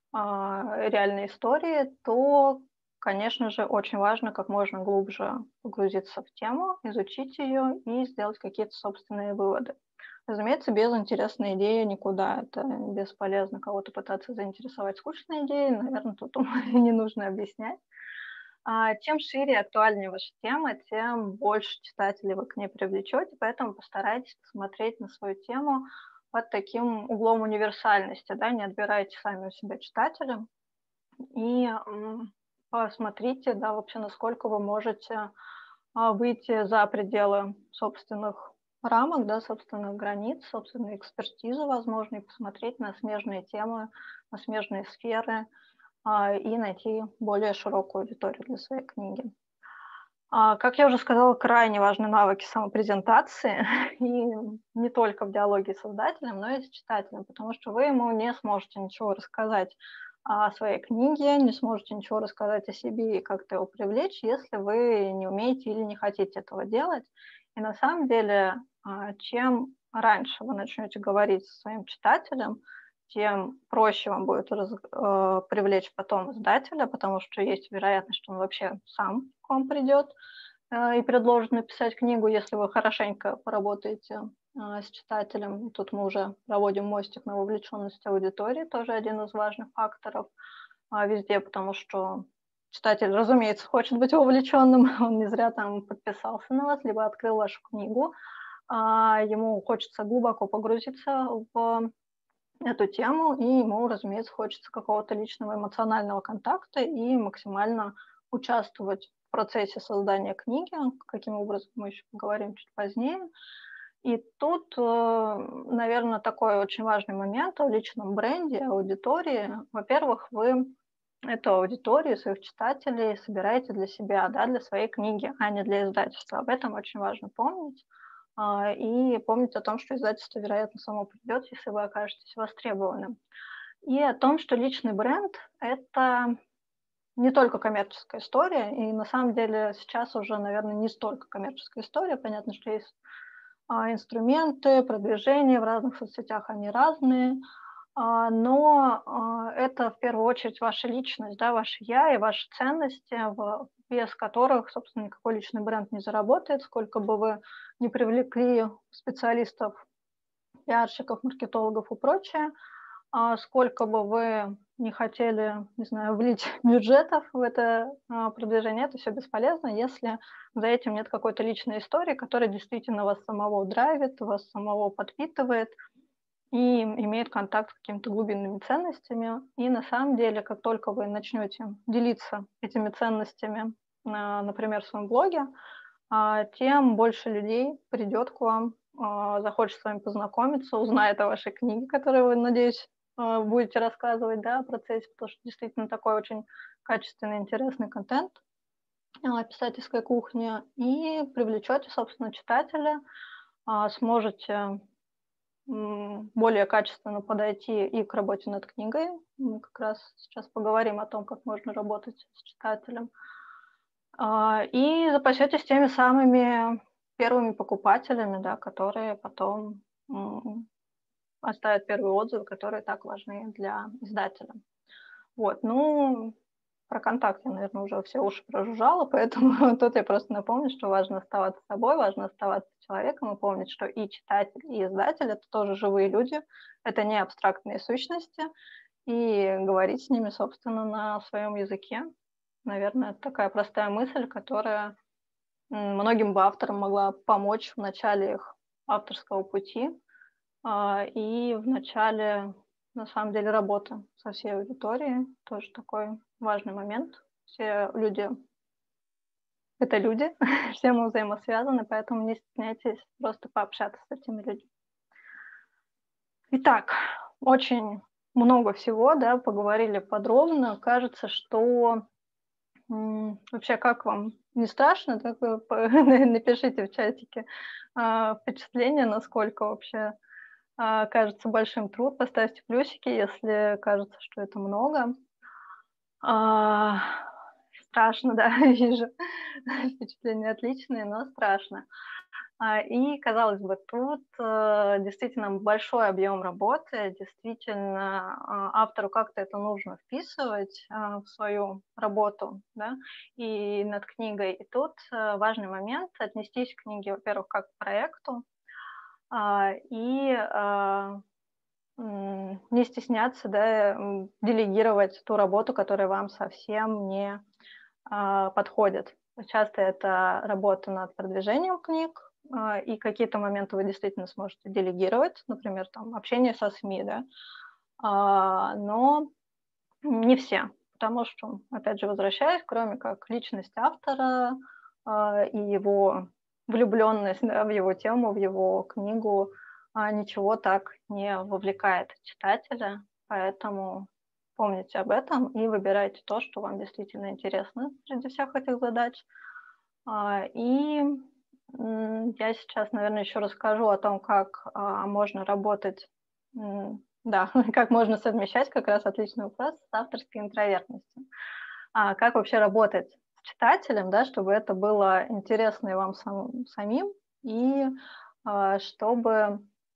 реальной истории, то, конечно же, очень важно как можно глубже погрузиться в тему, изучить ее и сделать какие-то собственные выводы. Разумеется, без интересной идеи никуда. Это бесполезно кого-то пытаться заинтересовать скучной идеей. Наверное, тут не нужно объяснять. Чем шире и актуальнее ваша тема, тем больше читателей вы к ней привлечете, поэтому постарайтесь посмотреть на свою тему под таким углом универсальности, да, не отбирайте сами у себя читателя и посмотрите, да, вообще, насколько вы можете выйти за пределы собственных рамок, да, собственных границ, собственной экспертизы, возможно, и посмотреть на смежные темы, на смежные сферы и найти более широкую аудиторию для своей книги. Как я уже сказала, крайне важны навыки самопрезентации, и не только в диалоге с создателем, но и с читателем, потому что вы ему не сможете ничего рассказать о своей книге, не сможете ничего рассказать о себе и как-то его привлечь, если вы не умеете или не хотите этого делать. И на самом деле, чем раньше вы начнете говорить со своим читателем, тем проще вам будет привлечь потом издателя, потому что есть вероятность, что он вообще сам к вам придет и предложит написать книгу, если вы хорошенько поработаете с читателем. Тут мы уже проводим мостик на вовлеченность аудитории, тоже один из важных факторов везде, потому что читатель, разумеется, хочет быть вовлеченным, он не зря там подписался на вас, либо открыл вашу книгу, ему хочется глубоко погрузиться в эту тему, и ему, разумеется, хочется какого-то личного эмоционального контакта и максимально участвовать в процессе создания книги, каким образом мы еще поговорим чуть позднее. И тут, наверное, такой очень важный момент о личном бренде, аудитории. Во-первых, вы эту аудиторию, своих читателей собираете для себя, да, для своей книги, а не для издательства. Об этом очень важно помнить. И помнить о том, что издательство, вероятно, само придет, если вы окажетесь востребованным. И о том, что личный бренд — это не только коммерческая история, и на самом деле сейчас уже, наверное, не столько коммерческая история. Понятно, что есть инструменты, продвижения в разных соцсетях, они разные, но это в первую очередь ваша личность, да, ваше «я» и ваши ценности в без которых, собственно, никакой личный бренд не заработает, сколько бы вы не привлекли специалистов, пиарщиков, маркетологов и прочее, сколько бы вы не хотели, не знаю, влить бюджетов в это продвижение, это все бесполезно, если за этим нет какой-то личной истории, которая действительно вас самого драйвит, вас самого подпитывает и имеет контакт с какими-то глубинными ценностями. И на самом деле, как только вы начнете делиться этими ценностями, например, в своем блоге, тем больше людей придет к вам, захочет с вами познакомиться, узнает о вашей книге, которую вы, надеюсь, будете рассказывать, да, о процессе, потому что действительно такой очень качественный, интересный контент, писательская кухня, и привлечете, собственно, читателя, сможете более качественно подойти и к работе над книгой. Мы как раз сейчас поговорим о том, как можно работать с читателем. И запасетесь теми самыми первыми покупателями, да, которые потом оставят первые отзывы, которые так важны для издателя. Вот, ну, про контакт я, наверное, уже все уши прожужжала, поэтому тут я просто напомню, что важно оставаться собой, важно оставаться человеком и помнить, что и читатель, и издатель — это тоже живые люди, это не абстрактные сущности, и говорить с ними, собственно, на своем языке. Наверное, это такая простая мысль, которая многим бы авторам могла помочь в начале их авторского пути и в начале, на самом деле, работы со всей аудиторией. Тоже такой важный момент. Все люди — это люди, все мы взаимосвязаны, поэтому не стесняйтесь просто пообщаться с этими людьми. Итак, очень много всего, да, поговорили подробно. Кажется, что вообще, как вам? Не страшно? Так вы напишите в чатике впечатление, насколько вообще кажется большим труд. Поставьте плюсики, если кажется, что это много. Страшно, да, вижу. Впечатления отличные, но страшно. И, казалось бы, тут действительно большой объем работы, действительно автору как-то это нужно вписывать в свою работу, да, и над книгой. И тут важный момент — отнестись к книге, во-первых, как к проекту, и не стесняться, да, делегировать ту работу, которая вам совсем не подходит. Часто это работа над продвижением книг, и какие-то моменты вы действительно сможете делегировать, например, там, общение со СМИ, да, но не все, потому что, опять же, возвращаясь, кроме как личность автора и его влюбленность, да, в его тему, в его книгу, ничего так не вовлекает читателя, поэтому помните об этом и выбирайте то, что вам действительно интересно среди всех этих задач. И я сейчас, наверное, еще расскажу о том, как можно работать, да, как можно совмещать, как раз отличный вопрос, с авторской интровертностью. Как вообще работать с читателем, да, чтобы это было интересно и вам самим, и чтобы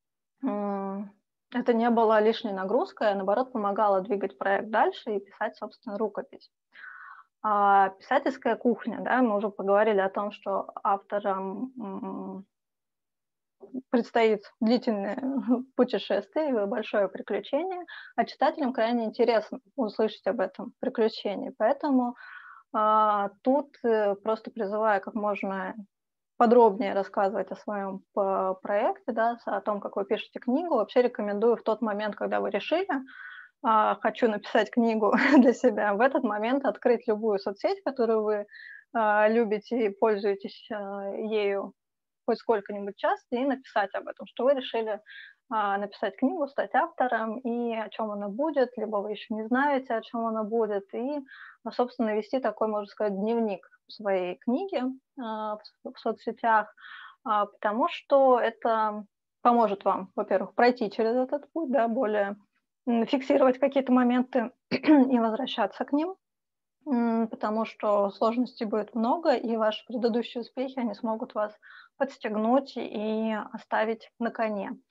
это не было лишней нагрузкой, а наоборот помогало двигать проект дальше и писать, собственно, рукопись. Писательская кухня, да, мы уже поговорили о том, что авторам предстоит длительное путешествие, большое приключение, а читателям крайне интересно услышать об этом приключении. Поэтому тут просто призываю как можно подробнее рассказывать о своем проекте, да, о том, как вы пишете книгу. Вообще рекомендую в тот момент, когда вы решили, хочу написать книгу для себя, в этот момент открыть любую соцсеть, которую вы любите и пользуетесь ею хоть сколько-нибудь часто, и написать об этом, что вы решили написать книгу, стать автором, и о чем она будет, либо вы еще не знаете, о чем она будет, и, собственно, вести такой, можно сказать, дневник своей книги в соцсетях, потому что это поможет вам, во-первых, пройти через этот путь, да, более фиксировать какие-то моменты и возвращаться к ним, потому что сложностей будет много, и ваши предыдущие успехи, они смогут вас подстегнуть и оставить на коне.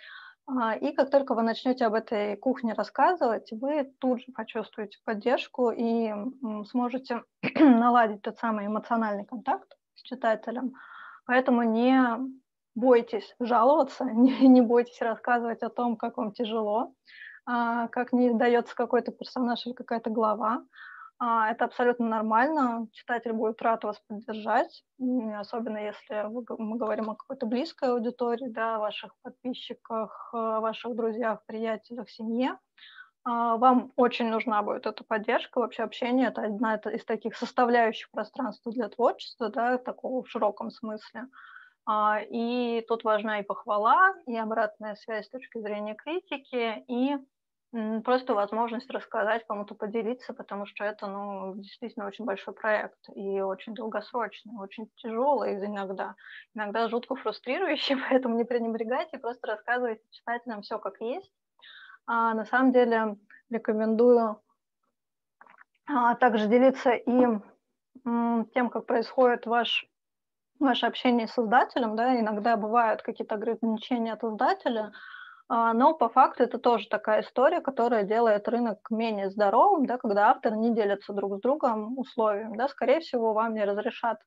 И как только вы начнете об этой кухне рассказывать, вы тут же почувствуете поддержку и сможете наладить тот самый эмоциональный контакт с читателем. Поэтому не бойтесь жаловаться, не бойтесь рассказывать о том, как вам тяжело, как не дается какой-то персонаж или какая-то глава. Это абсолютно нормально. Читатель будет рад вас поддержать, особенно если мы говорим о какой-то близкой аудитории, да, ваших подписчиках, ваших друзьях, приятелях, семье. Вам очень нужна будет эта поддержка. Вообще общение – это одна из таких составляющих пространства для творчества, да, такого в широком смысле. И тут важна и похвала, и обратная связь с точки зрения критики, и просто возможность рассказать, кому-то поделиться, потому что это, действительно очень большой проект и очень долгосрочный, очень тяжелый иногда, иногда жутко фрустрирующий, поэтому не пренебрегайте, просто рассказывайте читателям все как есть. На самом деле рекомендую также делиться и тем, как происходит ваше общение с издателем, да, иногда бывают какие-то ограничения от издателя, но по факту это тоже такая история, которая делает рынок менее здоровым, да, когда авторы не делятся друг с другом условиями. Да, скорее всего, вам не разрешат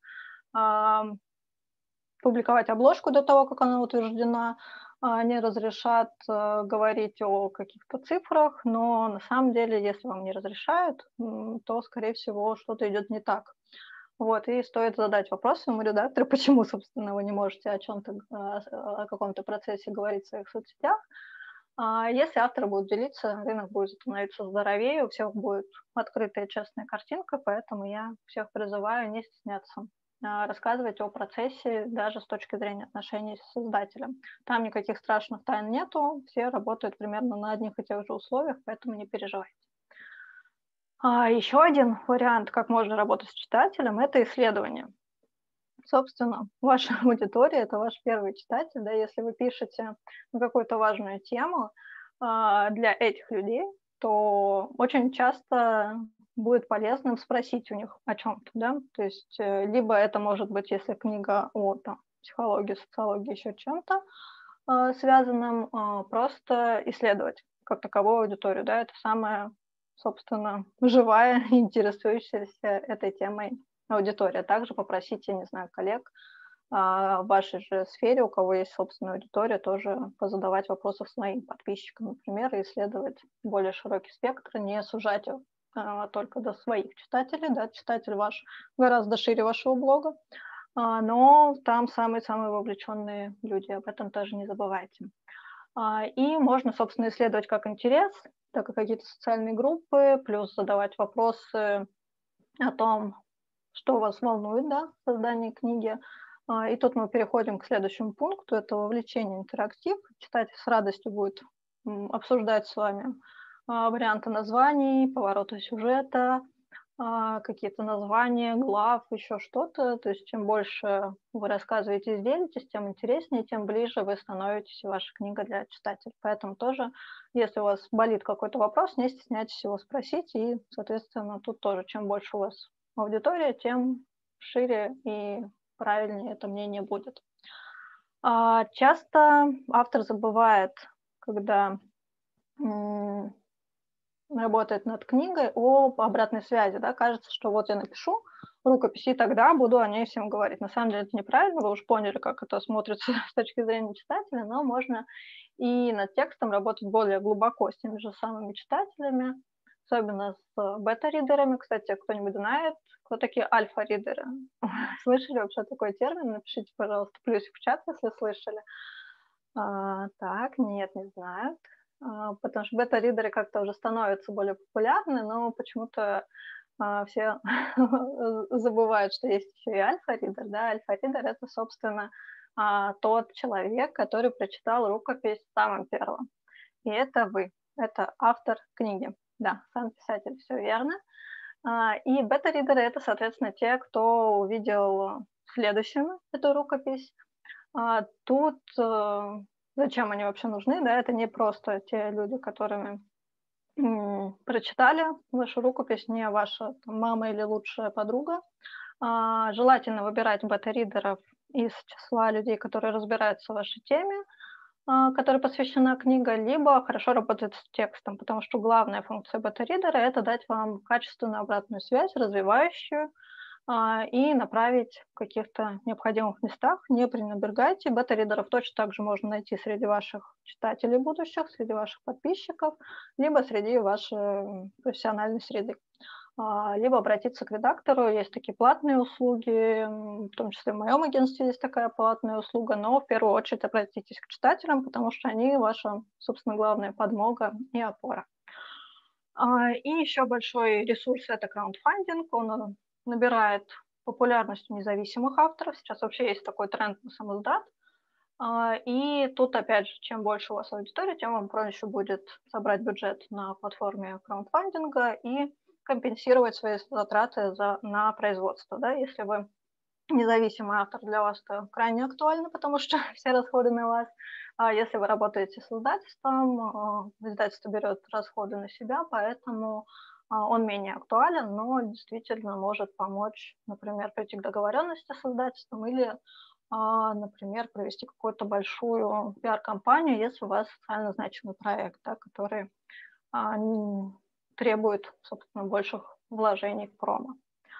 публиковать обложку до того, как она утверждена, не разрешат говорить о каких-то цифрах, но на самом деле, если вам не разрешают, то, скорее всего, что-то идет не так. Вот, и стоит задать вопрос своему редактору, почему, собственно, вы не можете о чем-то, о каком-то процессе говорить в своих соцсетях. Если авторы будут делиться, рынок будет становиться здоровее, у всех будет открытая честная картинка, поэтому я всех призываю не стесняться рассказывать о процессе даже с точки зрения отношений с создателем. Там никаких страшных тайн нету, все работают примерно на одних и тех же условиях, поэтому не переживайте. Еще один вариант, как можно работать с читателем, это исследование. Собственно, ваша аудитория – это ваш первый читатель, да, если вы пишете на какую-то важную тему для этих людей, то очень часто будет полезным спросить у них о чем-то, да, то есть либо это может быть, если книга о психологии, социологии, еще чем-то связанным, просто исследовать как таковую аудиторию, да, это самая, собственно, живая, интересующаяся этой темой аудитория. Также попросите, не знаю, коллег в вашей же сфере, у кого есть собственная аудитория, тоже позадавать вопросы своим подписчикам, например, и исследовать более широкий спектр, не сужать только до своих читателей. Да, читатель ваш гораздо шире вашего блога, но там самые-самые вовлеченные люди, об этом тоже не забывайте. И можно, собственно, исследовать как интерес, так и какие-то социальные группы, плюс задавать вопросы о том, что вас волнует, да, в создании книги. И тут мы переходим к следующему пункту, это вовлечение, интерактив. Читатель с радостью будет обсуждать с вами варианты названий, повороты сюжета, какие-то названия, глав, еще что-то. То есть чем больше вы рассказываете и делитесь, тем интереснее, тем ближе вы становитесь, и ваша книга для читателей. Поэтому тоже, если у вас болит какой-то вопрос, не стесняйтесь его спросить, и, соответственно, тут тоже, чем больше у вас аудитория, тем шире и правильнее это мнение будет. Часто автор забывает, когда работает над книгой, об обратной связи. Да? Кажется, что вот я напишу рукопись, и тогда буду о ней всем говорить. На самом деле это неправильно, вы уж поняли, как это смотрится с точки зрения читателя, но можно и над текстом работать более глубоко с теми же самыми читателями, особенно с бета-ридерами. Кстати, кто-нибудь знает, кто такие альфа-ридеры? Слышали вообще такой термин? Напишите, пожалуйста, плюсик в чат, если слышали. Так, нет, не знают. Потому что бета-ридеры как-то уже становятся более популярны, но почему-то все забывают, что есть еще и альфа-ридер. Да? Альфа-ридер – это, собственно, тот человек, который прочитал рукопись самым первым. И это вы, это автор книги. Да, сам писатель, все верно. И бета-ридеры – это, соответственно, те, кто увидел следующим эту рукопись. Тут зачем они вообще нужны? Да, это не просто те люди, которыми прочитали вашу рукопись, не ваша мама или лучшая подруга. Желательно выбирать бета-ридеров из числа людей, которые разбираются в вашей теме, которой посвящена книга, либо хорошо работает с текстом, потому что главная функция бета-ридера — это дать вам качественную обратную связь, развивающую, и направить в каких-то необходимых местах. Не пренебрегайте. Бета-ридеров точно так же можно найти среди ваших читателей будущих, среди ваших подписчиков, либо среди вашей профессиональной среды. Либо обратиться к редактору. Есть такие платные услуги, в том числе в моем агентстве есть такая платная услуга, но в первую очередь обратитесь к читателям, потому что они ваша, собственно, главная подмога и опора. И еще большой ресурс — это краундфандинг. Он набирает популярность у независимых авторов. Сейчас вообще есть такой тренд на самоздат. И тут, опять же, чем больше у вас аудитория, тем вам проще будет собрать бюджет на платформе краундфандинга и компенсировать свои затраты на производство. Да? Если вы независимый автор, для вас это крайне актуально, потому что все расходы на вас. А если вы работаете с издательством, издательство берет расходы на себя, поэтому он менее актуален, но действительно может помочь, например, прийти к договоренности с издательством или, например, провести какую-то большую пиар-компанию, если у вас социально значимый проект, да, который требует, собственно, больших вложений в промо.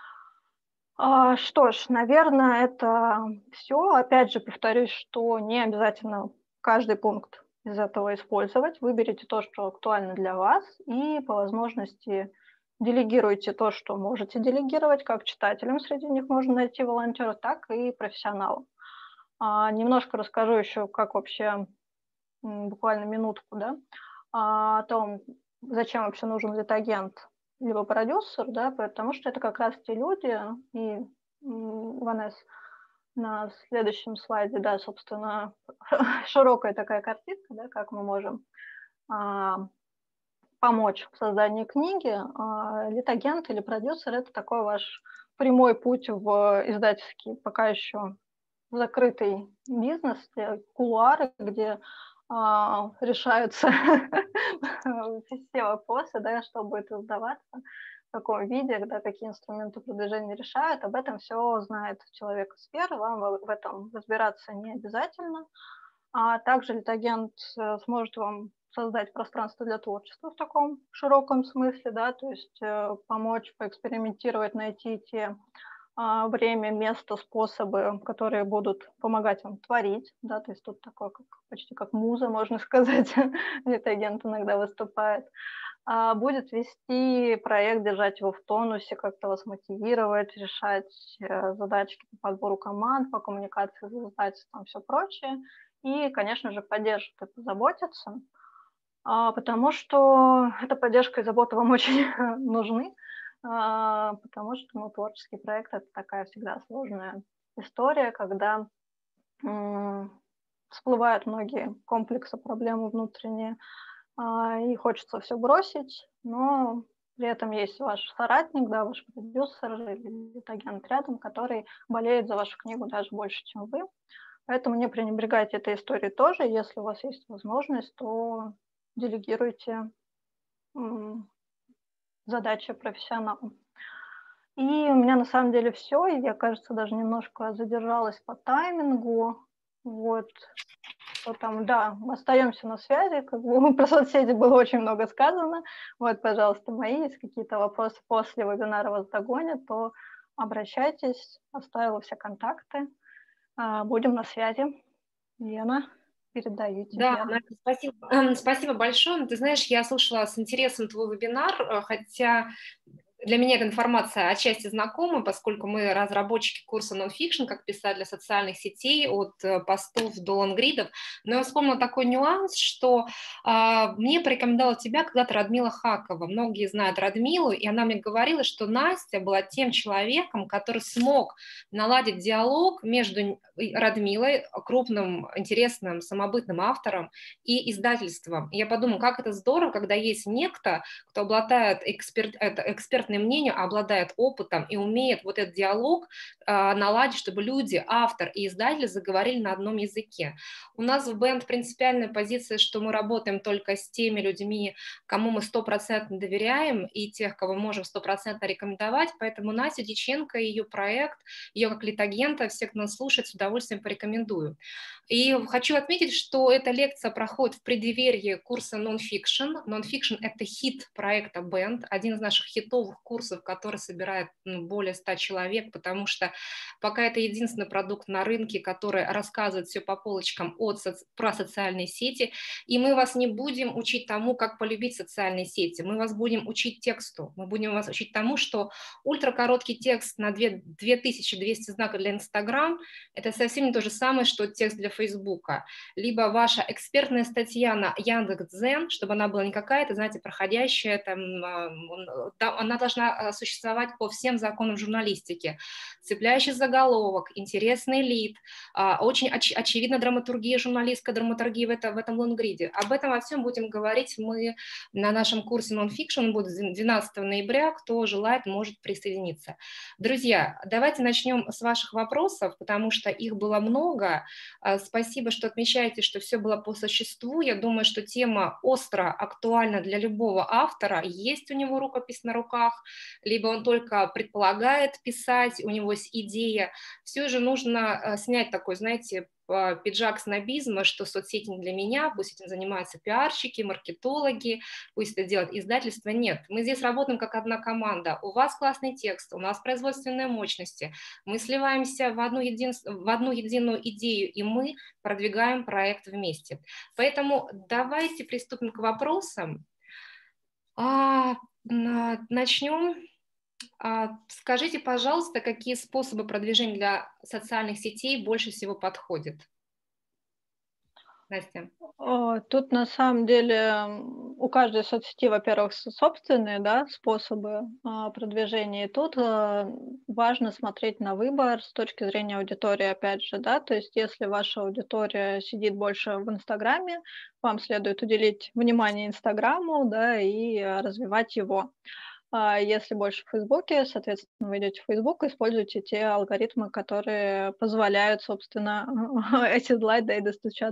Что ж, наверное, это все. Опять же, повторюсь, что не обязательно каждый пункт из этого использовать. Выберите то, что актуально для вас, и по возможности делегируйте то, что можете делегировать, как читателям, среди них можно найти волонтера, так и профессионалам. Немножко расскажу еще, как вообще, буквально минутку, да, о том, зачем вообще нужен лид-агент либо продюсер, да, потому что это как раз те люди, и Ванесс на следующем слайде, да, собственно, широкая такая картинка, да, как мы можем помочь в создании книги. Лид-агент или продюсер — это такой ваш прямой путь в издательский, пока еще закрытый бизнес, кулуары, где решаются все вопросы, да, что будет издаваться, в каком виде, да, какие инструменты продвижения решают. Об этом все знает человек из сферы, вам в этом разбираться не обязательно. А также лид-агент сможет вам создать пространство для творчества в таком широком смысле, да, то есть помочь поэкспериментировать, найти те время, место, способы, которые будут помогать вам творить, да, то есть тут такое, почти как муза, можно сказать, лид-агент иногда выступает. Будет вести проект, держать его в тонусе, как-то вас мотивировать, решать задачки по подбору команд, по коммуникации с издательством, все прочее. И, конечно же, поддержит и позаботиться, потому что эта поддержка и забота вам очень нужны, потому что творческий проект — это такая всегда сложная история, когда всплывают многие комплексы, проблемы внутренние, и хочется все бросить, но при этом есть ваш соратник, да, ваш продюсер или агент рядом, который болеет за вашу книгу даже больше, чем вы. Поэтому не пренебрегайте этой историей тоже. Если у вас есть возможность, то делегируйте задачи профессионалам. И у меня на самом деле все. Я, кажется, даже немножко задержалась по таймингу. Вот. Что там, да, остаемся на связи. Как бы про соцсети было очень много сказано. Вот, пожалуйста, мои, есть какие-то вопросы после вебинара вас догонят, то обращайтесь. Оставила все контакты. Будем на связи. Лена, передаю тебе. Да, Настя, спасибо, спасибо большое. Ты знаешь, я слушала с интересом твой вебинар, хотя для меня эта информация отчасти знакома, поскольку мы разработчики курса Nonfiction, как писать для социальных сетей, от постов до лонгридов. Но я вспомнила такой нюанс, что мне порекомендовала тебя когда-то Радмила Хакова. Многие знают Радмилу, и она мне говорила, что Настя была тем человеком, который смог наладить диалог между Радмилой, крупным, интересным, самобытным автором, и издательством. И я подумала, как это здорово, когда есть некто, кто обладает экспертным экспертное мнение, а обладает опытом и умеет вот этот диалог наладить, чтобы люди, автор и издатель заговорили на одном языке. У нас в Band принципиальная позиция, что мы работаем только с теми людьми, кому мы 100% доверяем, и тех, кого можем 100% рекомендовать, поэтому Настя Дьяченко и ее проект, ее как литагента, все, кто нас слушает, с удовольствием порекомендую. И хочу отметить, что эта лекция проходит в преддверии курса Non-Fiction. Non-Fiction — это хит проекта Band, один из наших хитовых курсов, который собирает более 100 человек, потому что пока это единственный продукт на рынке, который рассказывает все по полочкам про социальные сети, и мы вас не будем учить тому, как полюбить социальные сети, мы вас будем учить тексту, мы будем вас учить тому, что ультракороткий текст на 2200 знаков для Инстаграм — это совсем не то же самое, что текст для Фейсбука. Либо ваша экспертная статья на Яндекс.Дзен, чтобы она была не какая-то, знаете, проходящая, она должна существовать по всем законам журналистики. Цепляющий заголовок, интересный лид, очень очевидна драматургия, журналистская драматургия в этом лонгриде. Об этом во всем будем говорить мы на нашем курсе Non-Fiction, он будет 12 ноября, кто желает, может присоединиться. Друзья, давайте начнем с ваших вопросов, потому что их было много. Спасибо, что отмечаете, что все было по существу. Я думаю, что тема остро актуальна для любого автора. Есть у него рукопись на руках, либо он только предполагает писать, у него есть идея. Все же нужно снять такой, знаете, пиджак снобизма, что соцсети не для меня, пусть этим занимаются пиарщики, маркетологи, пусть это делает издательство. Нет, мы здесь работаем как одна команда. У вас классный текст, у нас производственные мощности. Мы сливаемся в одну единую идею, и мы продвигаем проект вместе. Поэтому давайте приступим к вопросам. Начнем. Скажите, пожалуйста, какие способы продвижения для социальных сетей больше всего подходят? Настя. Тут на самом деле у каждой соцсети, во-первых, собственные, да, способы продвижения. И тут важно смотреть на выбор с точки зрения аудитории, опять же, да. То есть если ваша аудитория сидит больше в Инстаграме, вам следует уделить внимание Инстаграму, да, и развивать его. Если больше в Фейсбуке, соответственно, вы идете в Фейсбук и используете те алгоритмы, которые позволяют, собственно, оседлать, да, и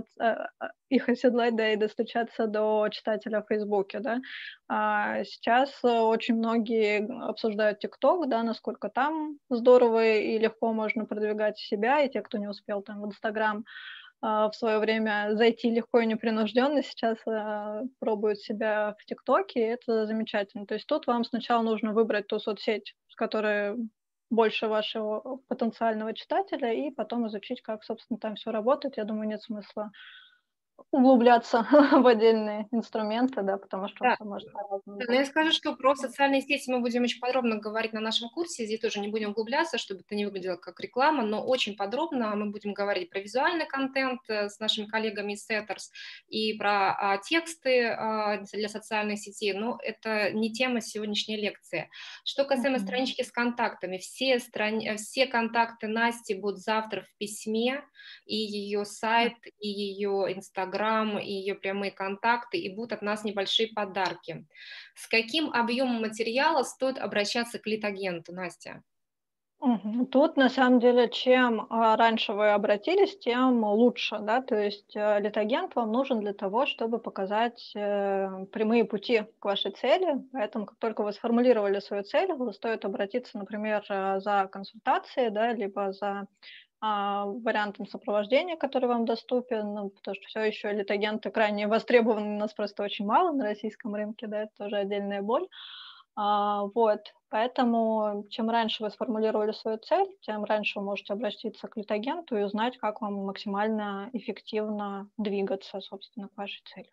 достучаться до читателя в Фейсбуке, да. Сейчас очень многие обсуждают ТикТок, да, насколько там здорово и легко можно продвигать себя, и те, кто не успел там в Инстаграм в свое время зайти легко и непринужденно, сейчас пробуют себя в ТикТоке, и это замечательно. То есть тут вам сначала нужно выбрать ту соцсеть, с которой больше вашего потенциального читателя, и потом изучить, как, собственно, там все работает. Я думаю, нет смысла углубляться в отдельные инструменты, да, потому что Да. все может по-разному. Но я скажу, что про социальные сети мы будем очень подробно говорить на нашем курсе, здесь тоже не будем углубляться, чтобы это не выглядело как реклама, но очень подробно мы будем говорить про визуальный контент с нашими коллегами из Setters и про тексты для социальных сетей, но это не тема сегодняшней лекции. Что касаемо странички с контактами, все контакты Насти будут завтра в письме, и ее сайт, и ее Инстаграм, и ее прямые контакты, и будут от нас небольшие подарки. С каким объемом материала стоит обращаться к литагенту, Настя? Тут, на самом деле, чем раньше вы обратились, тем лучше, да, то есть литагент вам нужен для того, чтобы показать прямые пути к вашей цели, поэтому как только вы сформулировали свою цель, стоит обратиться, например, за консультацией, да, либо за вариантом сопровождения, который вам доступен, ну, потому что все еще литагенты крайне востребованы, у нас просто очень мало на российском рынке, да, это тоже отдельная боль. Вот, поэтому чем раньше вы сформулировали свою цель, тем раньше вы можете обратиться к литагенту и узнать, как вам максимально эффективно двигаться, собственно, к вашей цели.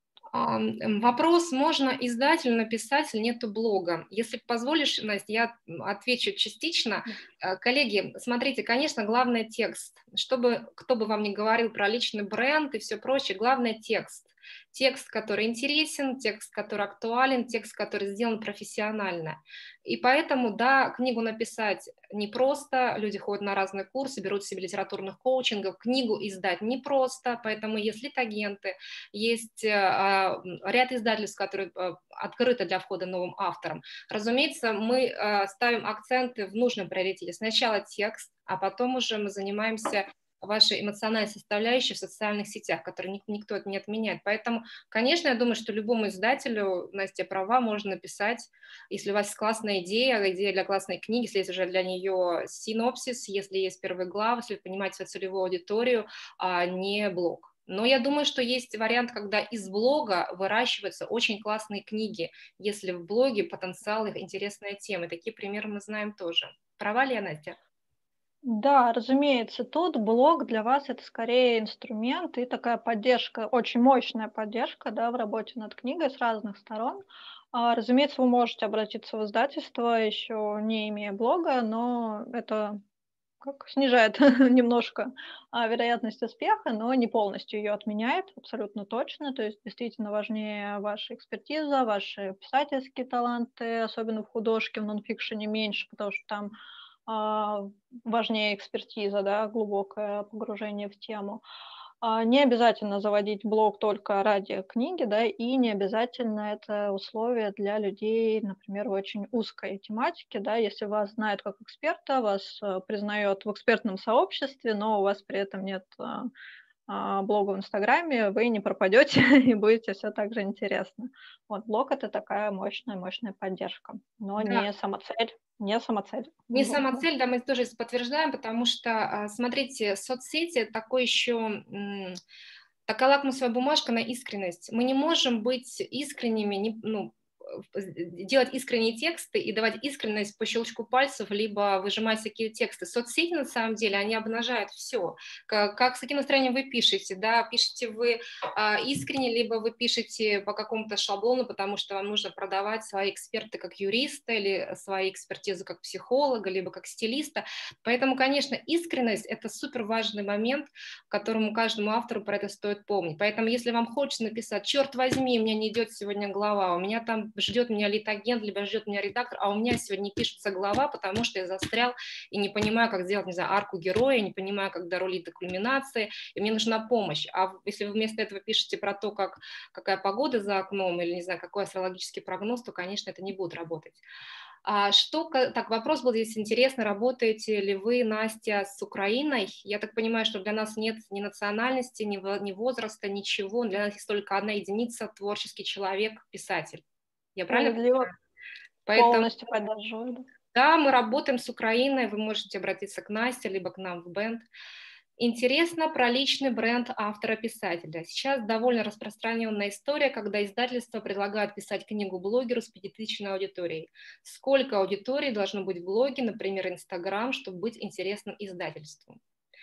Вопрос, можно издателю написать, или нету блога? Если позволишь, Настя, я отвечу частично. Коллеги, смотрите, конечно, главное текст. Чтобы кто бы вам ни говорил про личный бренд и все прочее, главное текст. Текст, который интересен, текст, который актуален, текст, который сделан профессионально. И поэтому, да, книгу написать непросто, люди ходят на разные курсы, берут себе литературных коучингов, книгу издать непросто, поэтому есть литагенты, есть ряд издательств, которые открыты для входа новым авторам. Разумеется, мы ставим акценты в нужном приоритете. Сначала текст, а потом уже мы занимаемся вашей эмоциональной составляющей в социальных сетях, которые никто не отменяет. Поэтому, конечно, я думаю, что любому издателю, Настя права, можно написать, если у вас есть классная идея, идея для классной книги, если есть уже для нее синопсис, если есть первые главы, если вы понимаете свою целевую аудиторию, а не блог. Но я думаю, что есть вариант, когда из блога выращиваются очень классные книги, если в блоге потенциал их интересная тема. Такие примеры мы знаем тоже. Права ли я, Настя? Да, разумеется, тут блог для вас это скорее инструмент и такая поддержка, очень мощная поддержка, да, в работе над книгой с разных сторон. Разумеется, вы можете обратиться в издательство, еще не имея блога, но это как снижает немножко вероятность успеха, но не полностью ее отменяет, абсолютно точно. То есть действительно важнее ваша экспертиза, ваши писательские таланты, особенно в художке, в нонфикшене меньше, потому что там важнее экспертиза, да, глубокое погружение в тему. Не обязательно заводить блог только ради книги, да, и не обязательно это условие для людей, например, в очень узкой тематике, да, если вас знают как эксперта, вас признают в экспертном сообществе, но у вас при этом нет блога в Инстаграме, вы не пропадете и будете все так же интересно. Вот блог это такая мощная поддержка, но Да. не самоцель, не самоцель. Не Вот, сама да. цель, да, мы тоже подтверждаем, потому что, смотрите, соцсети такой еще такая лакмусовая бумажка на искренность. Мы не можем быть искренними, делать искренние тексты и давать искренность по щелчку пальцев, либо выжимать такие тексты. Соцсети, на самом деле, они обнажают все. Как с каким настроением вы пишете, да, пишете вы искренне, либо вы пишете по какому-то шаблону, потому что вам нужно продавать свои эксперты как юриста или свои экспертизы как психолога, либо как стилиста. Поэтому, конечно, искренность – это супер важный момент, которому каждому автору про это стоит помнить. Поэтому, если вам хочется написать, черт возьми, у меня не идет сегодня глава, у меня там ждет меня литагент, либо ждет меня редактор, а у меня сегодня не пишется глава, потому что я застрял и не понимаю, как сделать, не знаю, арку героя, не понимаю, как дорулить до кульминации, и мне нужна помощь. А если вы вместо этого пишете про то, какая погода за окном, или, не знаю, какой астрологический прогноз, то, конечно, это не будет работать. Так, вопрос был здесь интересный, работаете ли вы, Настя, с Украиной? Я так понимаю, что для нас нет ни национальности, ни возраста, ничего, для нас есть только одна единица, творческий человек, писатель. Я правильно Справедливо, понимаю? Поэтому, полностью поддерживаю. Да. да, мы работаем с Украиной, вы можете обратиться к Насте, либо к нам в бенд. Интересно про личный бренд автора-писателя. Сейчас довольно распространенная история, когда издательства предлагают писать книгу блогеру с 5000 аудиторией. Сколько аудиторий должно быть в блоге, например, Инстаграм, чтобы быть интересным издательству?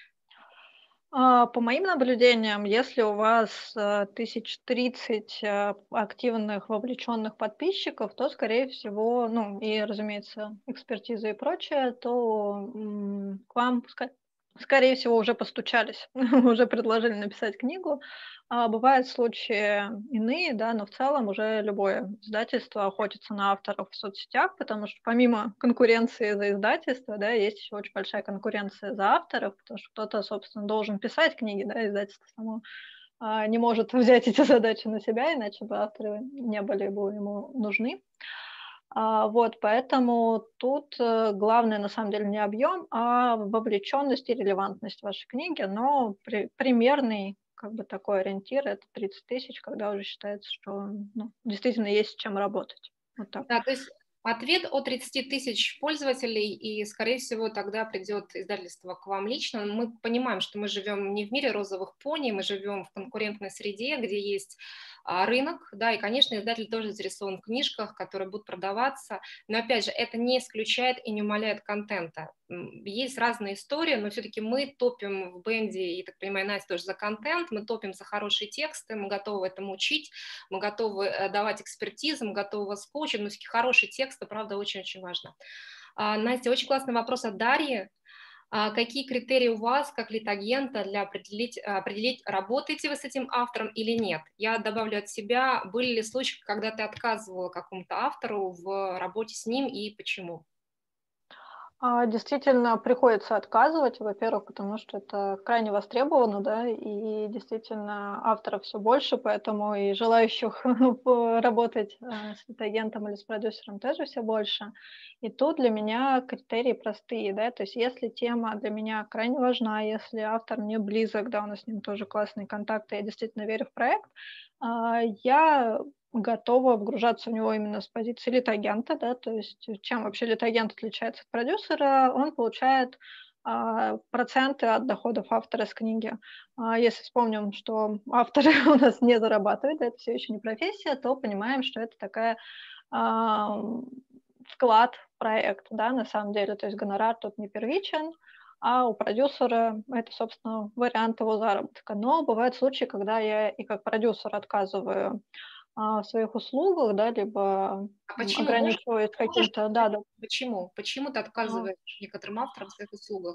По моим наблюдениям, если у вас 1030 активных, вовлеченных подписчиков, то, скорее всего, ну и, разумеется, экспертиза и прочее, то к вам, скорее всего, уже постучались, уже предложили написать книгу. Бывают случаи иные, да, но в целом уже любое издательство охотится на авторов в соцсетях, потому что помимо конкуренции за издательство, да, есть еще очень большая конкуренция за авторов, потому что кто-то, собственно, должен писать книги, да, издательство само не может взять эти задачи на себя, иначе бы авторы не были бы ему нужны. Вот, поэтому тут главное, на самом деле, не объем, а вовлеченность и релевантность вашей книги, но примерный как бы такой ориентир – это 30 тысяч, когда уже считается, что действительно есть с чем работать. Вот так. Да, то есть ответ от 30 тысяч пользователей, и, скорее всего, тогда придет издательство к вам лично. Мы понимаем, что мы живем не в мире розовых пони, мы живем в конкурентной среде, где есть рынок, да, и, конечно, издатель тоже заинтересован в книжках, которые будут продаваться, но, опять же, это не исключает и не умаляет контента. Есть разные истории, но все-таки мы топим в бенде, и, так понимаю, Настя тоже за контент, мы топим за хорошие тексты, мы готовы этому учить, мы готовы давать экспертизу, мы готовы вас коучить, но все-таки хороший текст, это, правда, очень-очень важно. Настя, очень классный вопрос от Дарьи. Какие критерии у вас, как лид-агента, для определить, работаете вы с этим автором или нет? Я добавлю от себя, были ли случаи, когда ты отказывала какому-то автору в работе с ним и почему? Действительно, приходится отказывать, во-первых, потому что это крайне востребовано, да, и действительно авторов все больше, поэтому и желающих работать с агентом или с продюсером тоже все больше. И тут для меня критерии простые, да, то есть если тема для меня крайне важна, если автор мне близок, да, у нас с ним тоже классные контакты, я действительно верю в проект, я готова вгружаться в него именно с позиции лид-агента, да, то есть чем вообще лид-агент отличается от продюсера? Он получает, проценты от доходов автора с книги. Если вспомним, что авторы у нас не зарабатывают, да, это все еще не профессия, то понимаем, что это такая, ам, вклад в проект, да, на самом деле. То есть гонорар тут не первичен, а у продюсера это, собственно, вариант его заработка. Но бывают случаи, когда я и как продюсер отказываю в своих услугах, да, либо, А почему? ограничиваюсь Можешь каким-то, сказать, да-да. почему? Почему ты А, отказываешь некоторым авторам в своих услугах?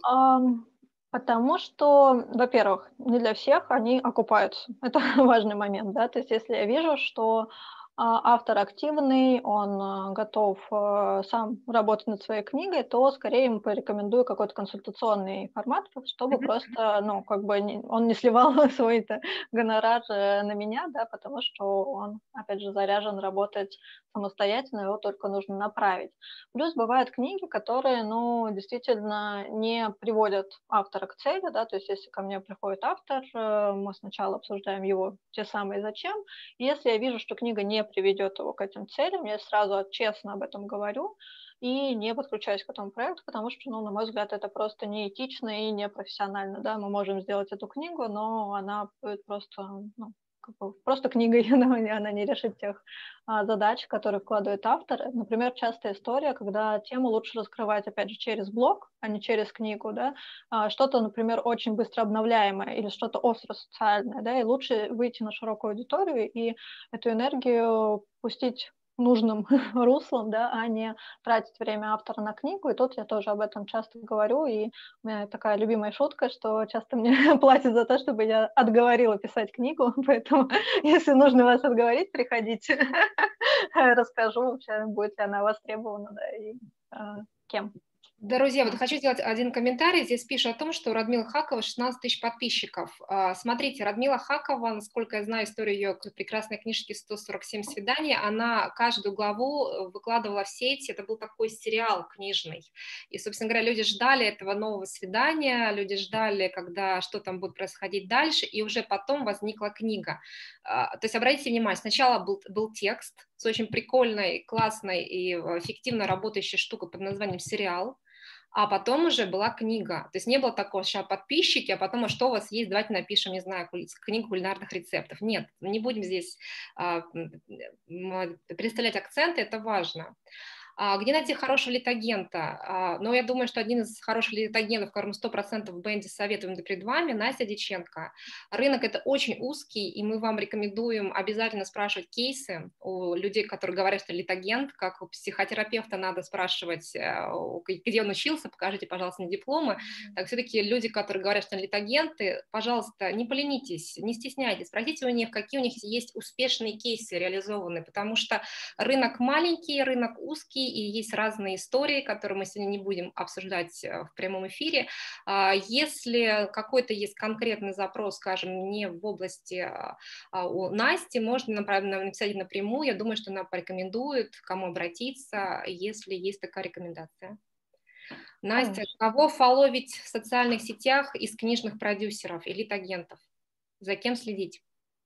Потому что, во-первых, не для всех они окупаются. Это важный момент, да. То есть если я вижу, что, автор активный, он, готов, сам работать над своей книгой, то скорее ему порекомендую какой-то консультационный формат, чтобы Мгм. просто, ну, как бы он не сливал свой-то гонорар, на меня, да, потому что он, опять же, заряжен работать самостоятельно, его только нужно направить. Плюс бывают книги, которые, ну, действительно не приводят автора к цели, да, то есть если ко мне приходит автор, мы сначала обсуждаем его те самые зачем, и если я вижу, что книга не приведет его к этим целям, я сразу честно об этом говорю и не подключаюсь к этому проекту, потому что, ну, на мой взгляд, это просто неэтично и непрофессионально, да, мы можем сделать эту книгу, но она будет просто, ну, как бы просто книгой, она не решит тех задач, которые вкладывает автор. Например, частая история, когда тему лучше раскрывать, опять же, через блог, а не через книгу, да. Что-то, например, очень быстро обновляемое или что-то остро социальное, да, и лучше выйти на широкую аудиторию и эту энергию пустить нужным руслом, да, а не тратить время автора на книгу. И тут я тоже об этом часто говорю, и у меня такая любимая шутка, что часто мне платят за то, чтобы я отговорила писать книгу, поэтому если нужно вас отговорить, приходите. Расскажу вообще, будет ли она востребована, да, и, кем. Друзья, вот хочу сделать один комментарий. Здесь пишут о том, что у Радмилы Хаковой 16 тысяч подписчиков. Смотрите, Радмила Хакова, насколько я знаю историю ее прекрасной книжки «147 свиданий», она каждую главу выкладывала в сеть. Это был такой сериал книжный. И, собственно говоря, люди ждали этого нового свидания, люди ждали, когда что там будет происходить дальше, и уже потом возникла книга. То есть обратите внимание, сначала был текст с очень прикольной, классной и эффективно работающей штукой под названием «Сериал», а потом уже была книга. То есть не было такого, сейчас подписчики, а потом, а что у вас есть, давайте напишем, не знаю, книгу кулинарных рецептов. Нет, не будем здесь переставлять акценты, это важно. Где найти хорошего лид-агента? Ну, я думаю, что один из хороших лид-агентов, которому 100% в Бенде советуем перед вами, Настя Диченко. Рынок это очень узкий, и мы вам рекомендуем обязательно спрашивать кейсы у людей, которые говорят, что лид-агент, как у психотерапевта надо спрашивать, где он учился, покажите, пожалуйста, на дипломы. Так все-таки люди, которые говорят, что лид-агенты, пожалуйста, не поленитесь, не стесняйтесь, спросите у них, какие у них есть успешные кейсы реализованные, потому что рынок маленький, рынок узкий, и есть разные истории, которые мы сегодня не будем обсуждать в прямом эфире. Если какой-то есть конкретный запрос, скажем, не в области у Насти, можно написать напрямую, я думаю, что она порекомендует, к кому обратиться, если есть такая рекомендация. Настя, Конечно. кого фоловить в социальных сетях из книжных продюсеров, элит-агентов? За кем следить?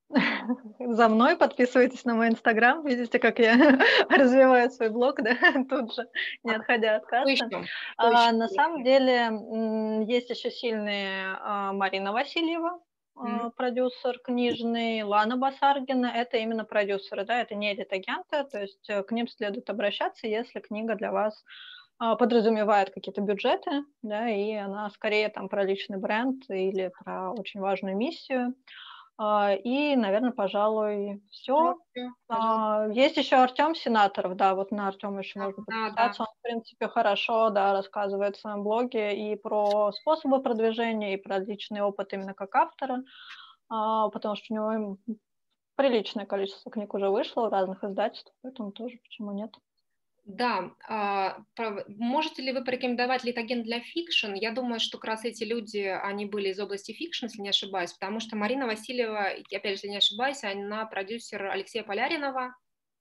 За мной подписывайтесь на мой инстаграм. Видите, как я развиваю свой блог, да, тут же, не отходя от Кто кассы. еще? Кто еще? На самом деле, есть еще сильные, Марина Васильева, продюсер книжный, Лана Басаргина. Это именно продюсеры, да, это не лид-агенты, то есть, к ним следует обращаться, если книга для вас, подразумевает какие-то бюджеты, да, и она скорее там про личный бренд или про очень важную миссию. И, наверное, пожалуй, все. Пожалуйста. Есть еще Артем Сенаторов, да, вот на Артема еще Да, можно да, да. подписаться. Он, в принципе, хорошо, да, рассказывает в своем блоге и про способы продвижения, и про личный опыт именно как автора, потому что у него приличное количество книг уже вышло в разных издательствах, поэтому тоже почему нет. Да, можете ли вы порекомендовать литагент для фикшн? Я думаю, что как раз эти люди, они были из области фикшн, если не ошибаюсь, потому что Марина Васильева, опять же, если не ошибаюсь, она продюсер Алексея Поляринова,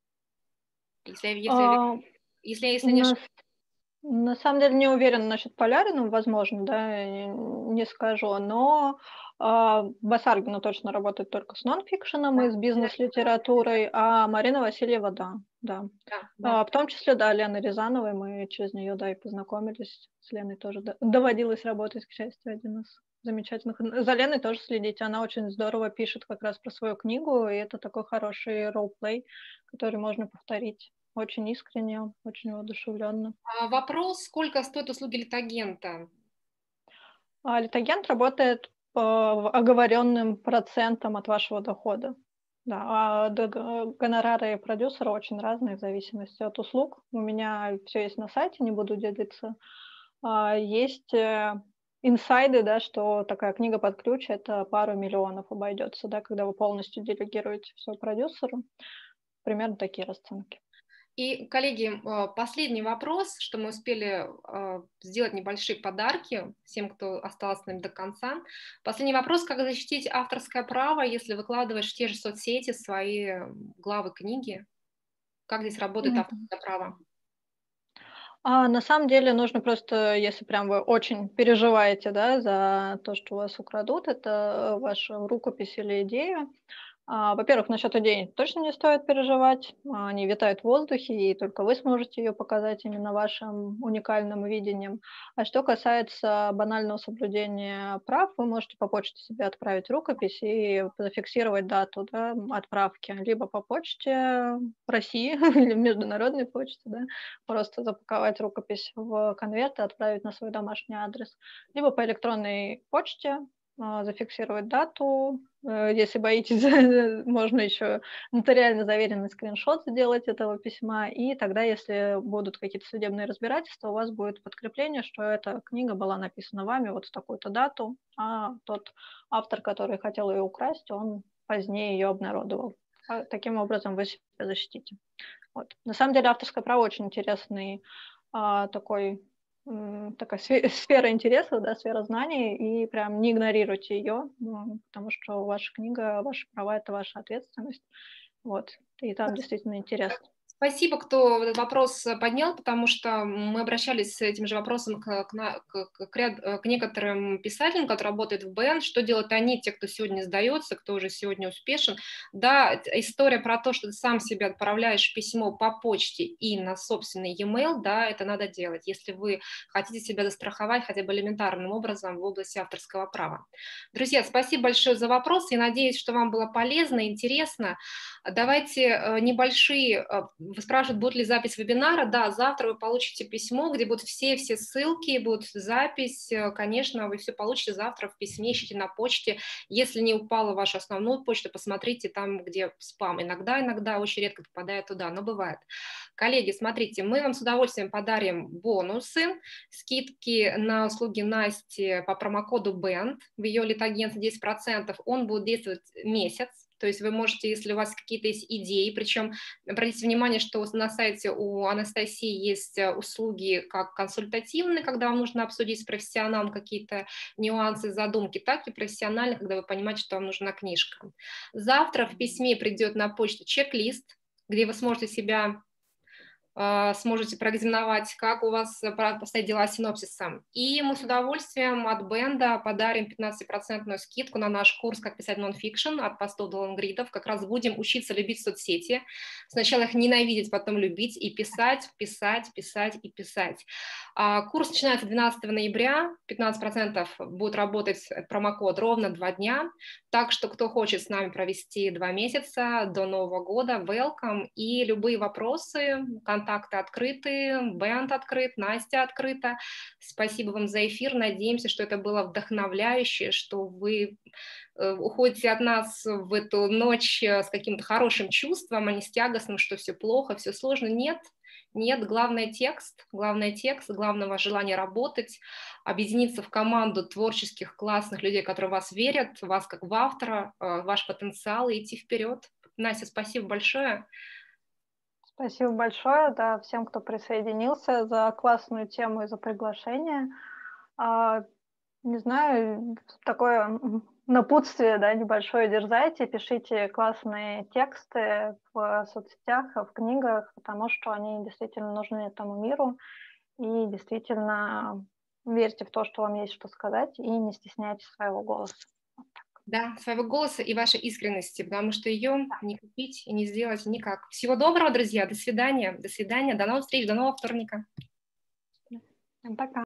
если, если, А, если не на, ошибаюсь. на самом деле не уверена насчет Полярина, возможно, да, не скажу, но Басаргина точно работает только с нонфикшеном и с бизнес-литературой, а Марина Васильева, да, да. Да, да. В том числе, да, Лена Рязановой, мы через нее, да, и познакомились. С Леной тоже доводилось работать, к счастью, один из замечательных. За Леной тоже следите, она очень здорово пишет как раз про свою книгу, и это такой хороший ролл-плей, который можно повторить. Очень искренне, очень воодушевленно. Вопрос, сколько стоят услуги литагента? Литагент работает по оговоренным процентам от вашего дохода. Да, гонорары продюсера очень разные в зависимости от услуг. У меня все есть на сайте, не буду делиться. Есть инсайды, да, что такая книга под ключ- это пару миллионов обойдется, да, когда вы полностью делегируете все продюсеру. Примерно такие расценки. И, коллеги, последний вопрос, что мы успели сделать небольшие подарки всем, кто остался с нами до конца. Последний вопрос, как защитить авторское право, если выкладываешь в те же соцсети свои главы книги? Как здесь работает Мгм. авторское право? На самом деле нужно просто, если прям вы очень переживаете, да, за то, что у вас украдут, это вашу рукопись или идею. Во-первых, насчет идей точно не стоит переживать. Они витают в воздухе, и только вы сможете ее показать именно вашим уникальным видением. А что касается банального соблюдения прав, вы можете по почте себе отправить рукопись и зафиксировать дату, да, отправки. Либо по почте в России или международной почте, да, просто запаковать рукопись в конверт и отправить на свой домашний адрес. Либо по электронной почте зафиксировать дату. Если боитесь, можно еще нотариально заверенный скриншот сделать этого письма, и тогда, если будут какие-то судебные разбирательства, у вас будет подкрепление, что эта книга была написана вами вот в такую-то дату, а тот автор, который хотел ее украсть, он позднее ее обнародовал. Таким образом вы себя защитите. Вот. На самом деле авторское право очень интересный такой такая сфера интересов, да, сфера знаний, и прям не игнорируйте ее, потому что ваша книга, ваши права- это ваша ответственность. Вот. И там действительно интересно. Спасибо, кто этот вопрос поднял, потому что мы обращались с этим же вопросом к некоторым писателям, которые работают в БН, что делают они, те, кто сегодня сдается, кто уже сегодня успешен. Да, история про то, что ты сам себе отправляешь письмо по почте и на собственный e-mail, да, это надо делать, если вы хотите себя застраховать хотя бы элементарным образом в области авторского права. Друзья, спасибо большое за вопрос, я надеюсь, что вам было полезно, интересно. Давайте небольшие, спрашивают, будет ли запись вебинара. Да, завтра вы получите письмо, где будут все ссылки, будет запись. Конечно, вы все получите завтра в письме, ищите на почте. Если не упала в вашу основную почту, посмотрите там, где спам. Иногда, очень редко попадает туда, но бывает. Коллеги, смотрите, мы вам с удовольствием подарим бонусы, скидки на услуги Насти по промокоду BEND. В ее литагентстве 10%, он будет действовать месяц. То есть вы можете, если у вас какие-то есть идеи, причем обратите внимание, что на сайте у Анастасии есть услуги как консультативные, когда вам нужно обсудить с профессионалом какие-то нюансы, задумки, так и профессиональные, когда вы понимаете, что вам нужна книжка. Завтра в письме придет на почту чек-лист, где вы сможете себя сможете проэкзаменовать, как у вас обстоят дела с синопсисом. И мы с удовольствием от Бенда подарим 15% скидку на наш курс «Как писать нонфикшн» от постов до лонгридов. Как раз будем учиться любить соцсети. Сначала их ненавидеть, потом любить и писать, писать, писать и писать. Курс начинается 12 ноября, 15% будет работать промокод ровно 2 дня. Так что, кто хочет с нами провести 2 месяца до Нового года, welcome. И любые вопросы, контакты контакты открыты, Бенд открыт, Настя открыта. Спасибо вам за эфир. Надеемся, что это было вдохновляюще, что вы уходите от нас в эту ночь с каким-то хорошим чувством, а не с тягостным, что все плохо, все сложно. Нет, нет, главное текст, главное ваше желание работать, объединиться в команду творческих, классных людей, которые в вас верят, в вас как в автора, ваш потенциал, и идти вперед. Настя, спасибо большое. Спасибо большое, да, всем, кто присоединился, за классную тему и за приглашение. Не знаю, такое напутствие, да, небольшое, дерзайте, пишите классные тексты в соцсетях, в книгах, потому что они действительно нужны этому миру, и действительно верьте в то, что вам есть что сказать, и не стесняйтесь своего голоса. Да, своего голоса и вашей искренности, потому что ее не купить и не сделать никак. Всего доброго, друзья, до свидания, до новых встреч, до нового вторника. Пока.